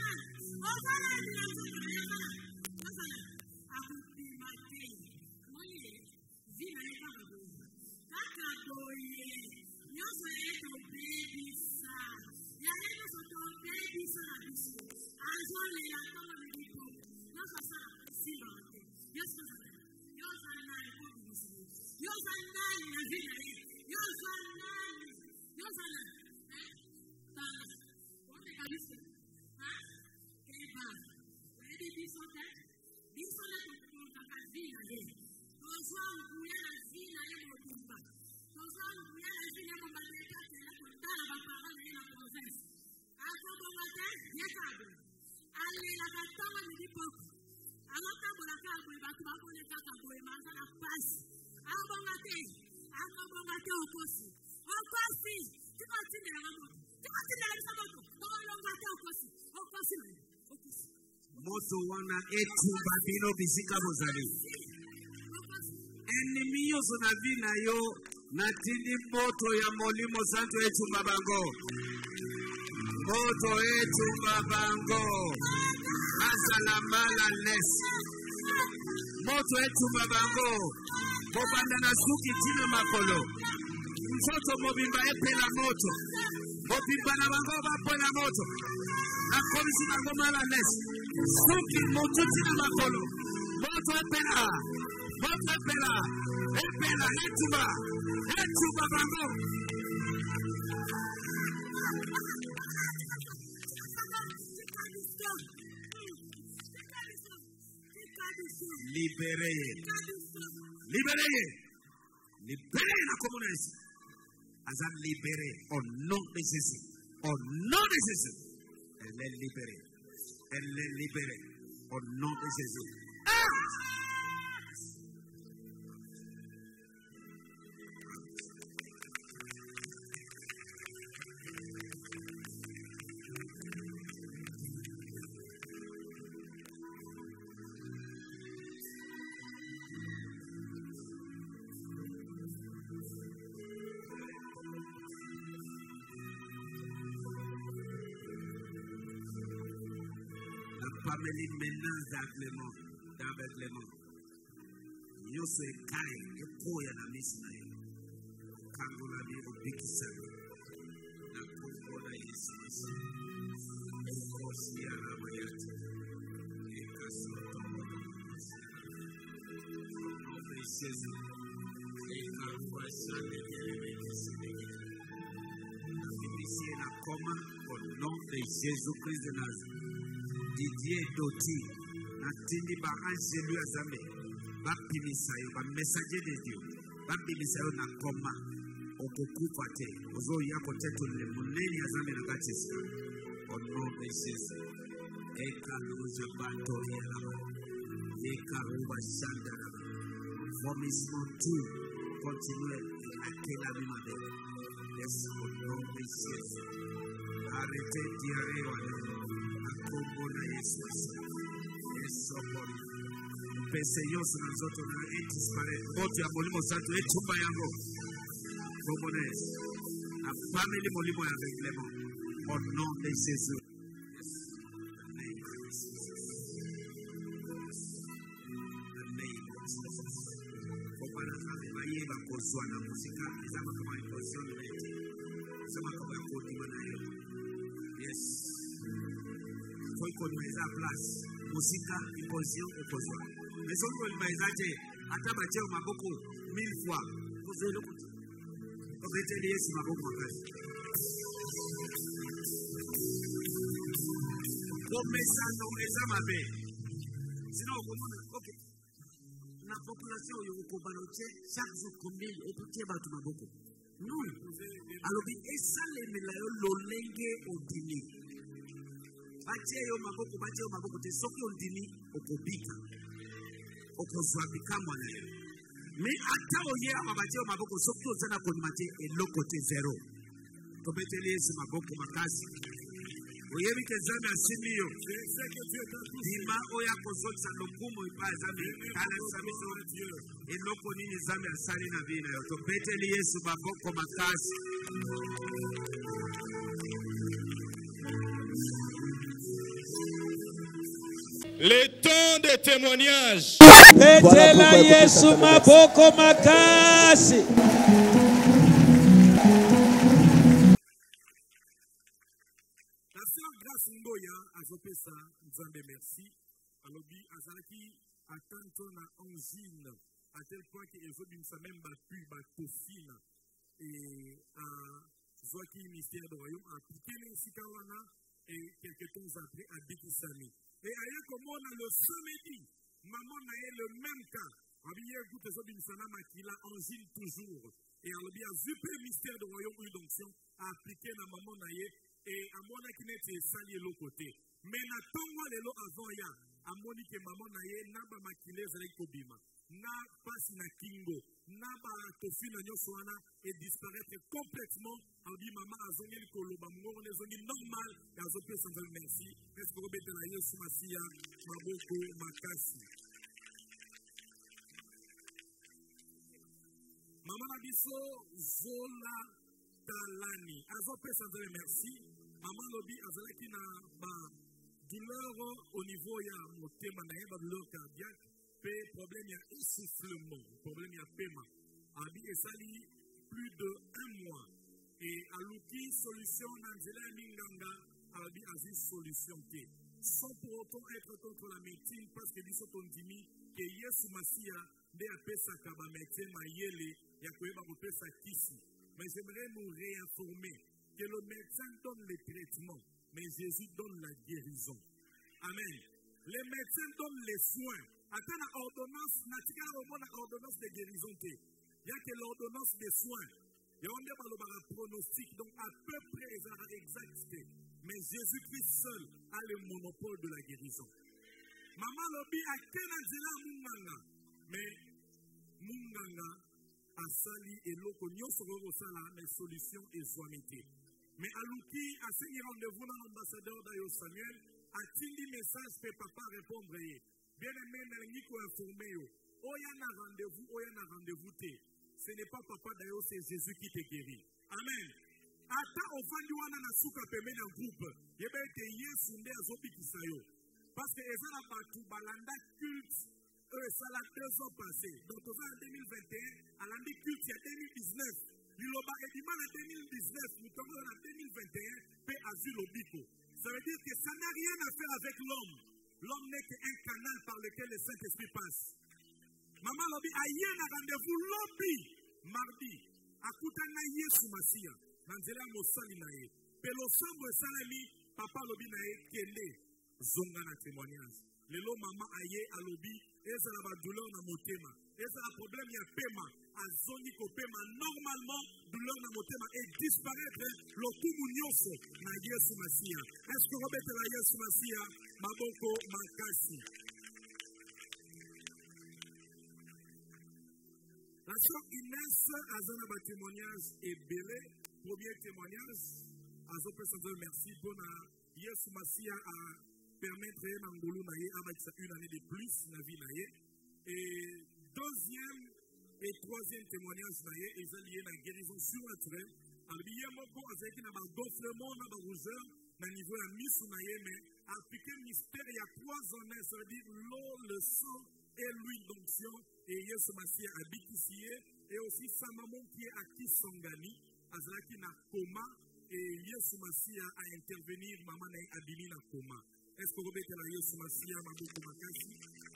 Moto wana etu babino bisika bozali. Enemi yoso na vi na yo natindi moto ya molimo santo etu babango. Moto etu babango. Asalamala les. Moto etu babango. Bobanda na suki tina makolo. Mtoto mobimba epela moto. Mobimba na bango bapela moto. Akomisi bango mala les. Suki moto tina makolo. Moto epela. Moto epela. Epela etuba. Etuba bango. Libérez. Libérez. Libérez la communauté. Azam libéré au nom de Jésus. Au nom de Jésus. Elle est libérée. Elle est libérée. Au nom de Jésus. Ah! Family menace d'aveuglement, d'aveuglement. Yo se kai e koya na misina yo. Kangola bi obikisa. Na kongola Yesu. Kosi ya ramayati. E kasoto. Ome Yesu. E kakwa shale yele yele. Ici na koma au nom de Jésus-Christ de Nazareth. Didier Doti, Natindi ba angelu azame, ba pimisayo, ba messager de Dieu, ba pimisayo na koma, okokufa te, ozo yako tetu le muneni azame na gachisa. Au nom de Jésus. Ekalouja Batoriana. Ekarouba Shandaraba. Vomissement tout. Continuez à télamer ma belle. Yes, au nom de Jésus. Arrêtez de dire à Kobona Yesus. Yes, au nom de Jésus. Seigneur, sur nous autres, on a disparu. Votre abonnement, ça doit être tout bayango. Kobonès. La famille molimo avec les mots. Au nom de Jésus. Kozwana musika ezama kama position de l'être ezama kama ya kodima na yo yes faut qu'on ait la place musika position opposition mais on peut pas exagérer ata bache maboko mille fois vous allez le on va te dire si maboko makasi comme ça non ezama be sinon comment OK. La population est au Kobanoche, chaque jour combien et tout est battu ma beaucoup. Non. Alors, et ça, les mélailles, l'olenge au dîner. Baché yo maboko, baché yo maboko, te soki au dîner au Kobika. Au Kozwabika, moi. Mais à Taoye, à baché yo maboko, soki au Zana Konimate et l'autre côté zéro. Kobeteli, c'est maboko, makasi. Oyebi ke zame asimio. Dima oya kozotsa lokumu ipa zame kana samiso eloko nini zame asali na bina yo. Tobeteli Yesu maboko makasi. Le temps de témoignage. Betela Yesu maboko makasi. Ngoya azopesa Nzambe merci alobi azalaki atteinte na angine à tel point que ezobimisa même bapu batofine et à Zoaki mystère de royaume appliqué les sikawana et quelques temps après à Bikisami et ailleurs comme on a le samedi maman a eu le même cas abiye écoute ezobimisa na makila angine toujours et alobi azupe mystère de royaume une onction a appliqué na maman na ye et à mon qui n'était sali l'autre côté. Mais na tongo lelo avant ya, à mon que maman na ye na ba makile zali kobima, na passe na kingo, na ba tofi na nyoswana et disparaître complètement. On dit maman a zongi le koloba, mon on est zongi normal, et a zopé sans merci. Est-ce que vous mettez la yesu masia, maboko makasi. Maman a biso zola talani, a zopé sans merci. Maman lobi azalaki na ba douleur au niveau ya motema na ba douleur cardiaque pe problème ya essoufflement problème ya paiement abi esali plus de un mois et aluki solution na nzela ya minganga abi azi solution te sans pour autant être contre la médecine parce que biso tondimi que Yesu Masia nde apesaka ba médecin mayele ya koyeba kopesa kisi mais j'aimerais nous réinformer que le médecin donne le traitement, mais Jésus donne la guérison. Amen. Les médecins donnent les soins. Attends la ordonnance, natika la ordonnance de guérison. Il y a que l'ordonnance des soins. Il y a un pronostic, donc à peu près exact. Mais Jésus-Christ seul a le monopole de la guérison. Maman lobi a kenazela munganga, mais munganga asali et loko nyonso ko sala mais solution et soinité. Mais Alouki a signé rendez-vous dans l'ambassadeur d'Ayo Samuel, a-t-il dit message que papa répondre? Bien aimé, Niko informé. Oya na rendez-vous, oya na rendez-vous te. Ce n'est pas papa d'Ayo, c'est Jésus qui te guérit. Amen. Ata ofandiwana na suka pemena groupe. Yebe te Yesu nde azobi kisayo. Parce que ezala batu balanda culte, eux ça l'a deux ans passé. Donc en deux mille vingt et un, à l'année culte, il y a deux mille dix-neuf. Liloba Ediman en deux mille dix-neuf, nous tombons en deux mille vingt et un, paix asile au bico. Ça veut dire que ça n'a rien à faire avec l'homme. L'homme n'est qu'un canal par lequel le Saint-Esprit passe. Maman lobi a yen a rendez-vous lobby mardi. Akutana Yesu Masia. Nanzela mosali na ye. Pelo sombre salami papa lobi na ye kende zonga na témoignage. Lelo mama aye alobi eza la douleur na motema. Eza la problème ya pema. azoni kopema normalement douleur na motema et disparaître lokumu nyonso na Yesu Masia. Est-ce que robetela Yesu Masia maboko makasi? La sœur Inès a un témoignage et belé. Premier témoignage, à ce personne merci pour Yesu Masia à permettre à Ngolo Naye avec une année de plus na vie Naye. Et deuxième et troisième témoignage Naye, ils ont lié la guérison surnaturelle. Alors il y a mon bon avec un gonflement na rougeur na niveau à Miss Naye, mais appliquer mystère il y a trois ans, ça veut dire l'eau, le sang et l'huile d'onction. Et Yesu Masia habite ici. Et aussi sa maman qui est à Kisangani, Azlaki na coma. Et Yesu Masia a intervenir, maman na abili na coma. Est-ce que vous mettez la Yesu Masia, maboko makasi?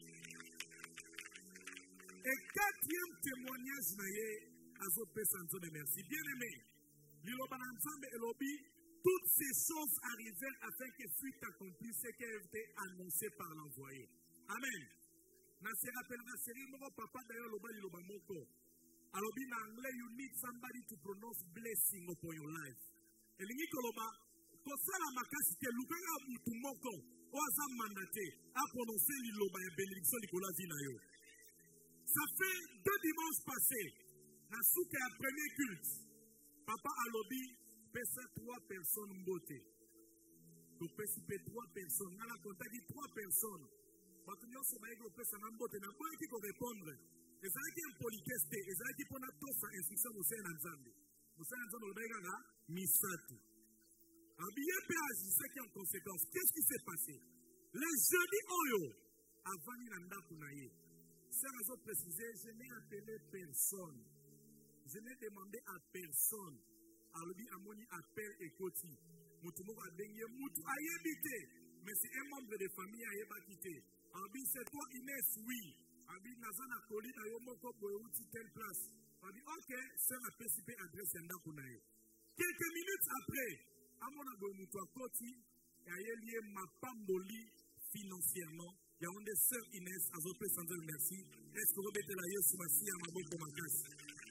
Et quatrième témoignage naye, Azopé Sanzo de merci. Bien aimé, Liloba Nzambe Elobi, toutes ces choses arrivèrent afin que fût accompli ce qui a été annoncé par l'envoyé. Amen. Na se rappellera série mon papa d'ailleurs loba liloba moko. Alors in anglais you need somebody to pronounce blessing upon your life. Elingi koloba ko sala makasi te lukanga mutu moko o aza mandaté à prononcer liloba ya bénédiction likola vina yo. Ça fait deux dimanches passés na souka ya premier culte. Papa alobi pesa trois personnes mbote. Donc pesa trois personnes. Na la contacté trois personnes. Parce que nous sommes avec le père Sanambote, nous n'avons pas qui répondre. Et ça a été un politesse, et ça a été pour notre tosse à instruction de Seigneur Nzambe. Nous sommes en train de faire un misatu. Un billet père agissait qui en conséquence. Qu'est-ce qui s'est passé? Les jeudis Oyo, avant Nilanda Kunaye, Sœur Azo précisé, je n'ai appelé personne. Je n'ai demandé à personne. Alors, à mon appel et côté. Moutoumou a baigné, Moutou a évité. Mais c'est un membre de famille à Yeba quitté. Abi, c'est toi Inès, oui. Abi, Nazana Koli, na Yomoko, Boyouti, telle place. Abi, ok, c'est la P C P adresse Nda Kunaye. Quelques minutes après, à mon abonnement à Koti, il y a lié ma pamboli financièrement. Il y a une des sœurs Inès, à Zopé Sandra, merci. Est-ce que vous mettez la Yesu Massi à ma bonne macasse?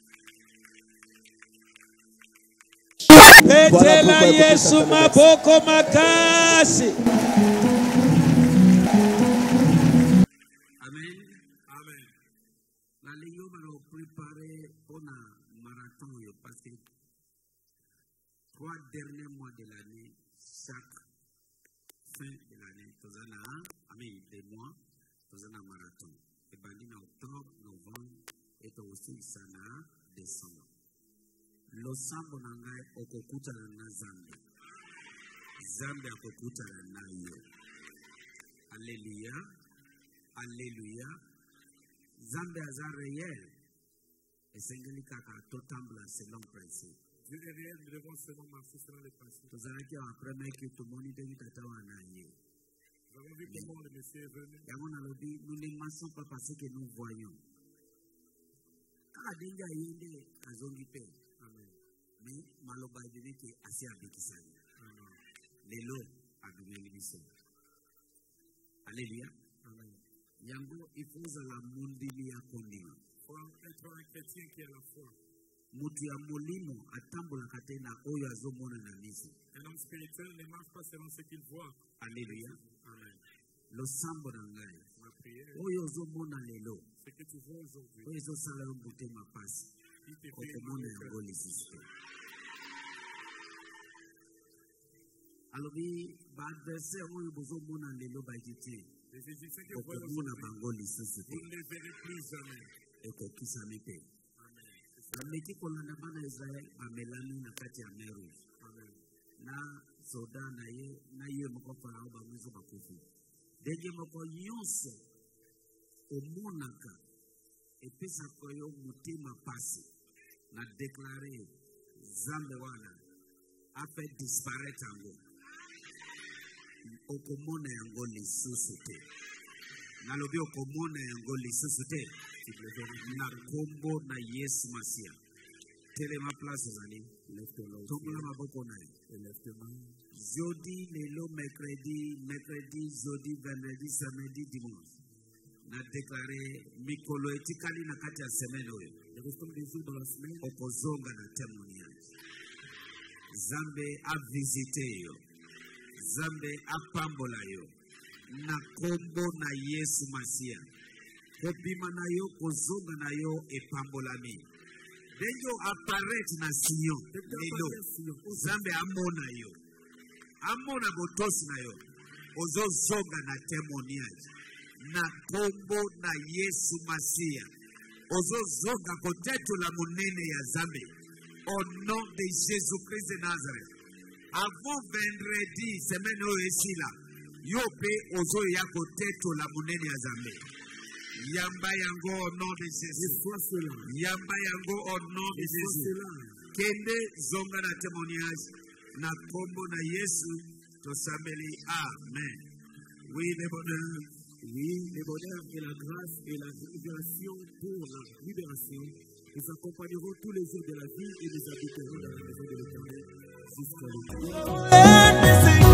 Petela Yesu maboko makasi. Amen. Amen. La Léo va nous préparer pour un marathon parce que trois derniers mois de l'année, chaque fin de l'année, nous avons un, amen, des mois, nous avons un marathon. Et bandit en octobre, novembre, et aussi en décembre. Losambo nangai okokuta na Zambi. Zambi akokuta na yo. Alléluia. Alléluia. Zambi aza réel. Et sengeli kaka totambla selon principe. Dieu est réel, nous devons seulement marcher selon les principes. Nous avons dit après que tout le monde est tatawa na yo. Nous avons vu comment le Messie est venu. Nous ne marchons pas parce que nous voyons. Kaka denga yende azongi pe. Mais maloba dini ke asi abikisani. Lelo adumeli biso. Alléluia. Yango ifuza la mundili ya kondima. Pour être un chrétien qui a la foi. Mutu ya molimo atambola katena oyo azomona na miso. Un homme spirituel ne marche pas selon ce qu'il voit. Alléluia. Amen. Losambo na ngai. Ma prière. Oyo azomona lelo. Ce que tu vois aujourd'hui. Oyo azosala yo motema pasi. Okomona yango lisusu. Alors, l'adversaire, on est besoin de l'obéité. Les Égyptiens qui voient aujourd'hui, vous ne les verrez plus jamais. Et qu'on puisse s'en mettre. Mais qui qu'on a dans Israël, à Mélanie, à Katia Meru. Na soda na ye, na ye moko farao ba mwizo bakufu. Deje moko yonso, omonaka, epesa koyo mutima pasi, na déclaré, Zambe wana, a fait disparaître en okomona yango lisusu te. Nalobi okomona yango lisusu te. Na kombo na Yesu Masia. Telema place ezali. Tombola maboko na ye. Jeudi, lelo, mercredi, mercredi, jeudi, vendredi, samedi, dimanche. Na déclaré mikolo etikali na kati ya semaine oyo. Les restants des jours dans la semaine. Okozonga na témoignage. Zambe a visité yo. Zambe a pambola yo. Na kombo na Yesu Masia. Kopima na yo kozonga na yo e pambolami. Denyo apparaître na Sion. Lelo. Zambe amona yo. Amona botosi na yo. Ozo zonga na témoignage. Na kombo na Yesu Masia. Ozo zonga koteto la monene ya Zambe. Au nom de Jésus-Christ de Nazareth. Avant vendredi, semaine ici là. Yope ozo ya koteto la monene ya Zambe. Yamba yango au nom de Jésus. Yamba yango au nom de Jésus. Kende zonga na témoignage. Na kombo na Yesu. Tosambeli. Amen. Oui, le bonheur. Oui, le bonheur et la grâce et la libération pour la libération. Nous accompagnerons tous les jours de la vie et nous habiterons dans la maison de l'Éternel jusqu'à l'éternité.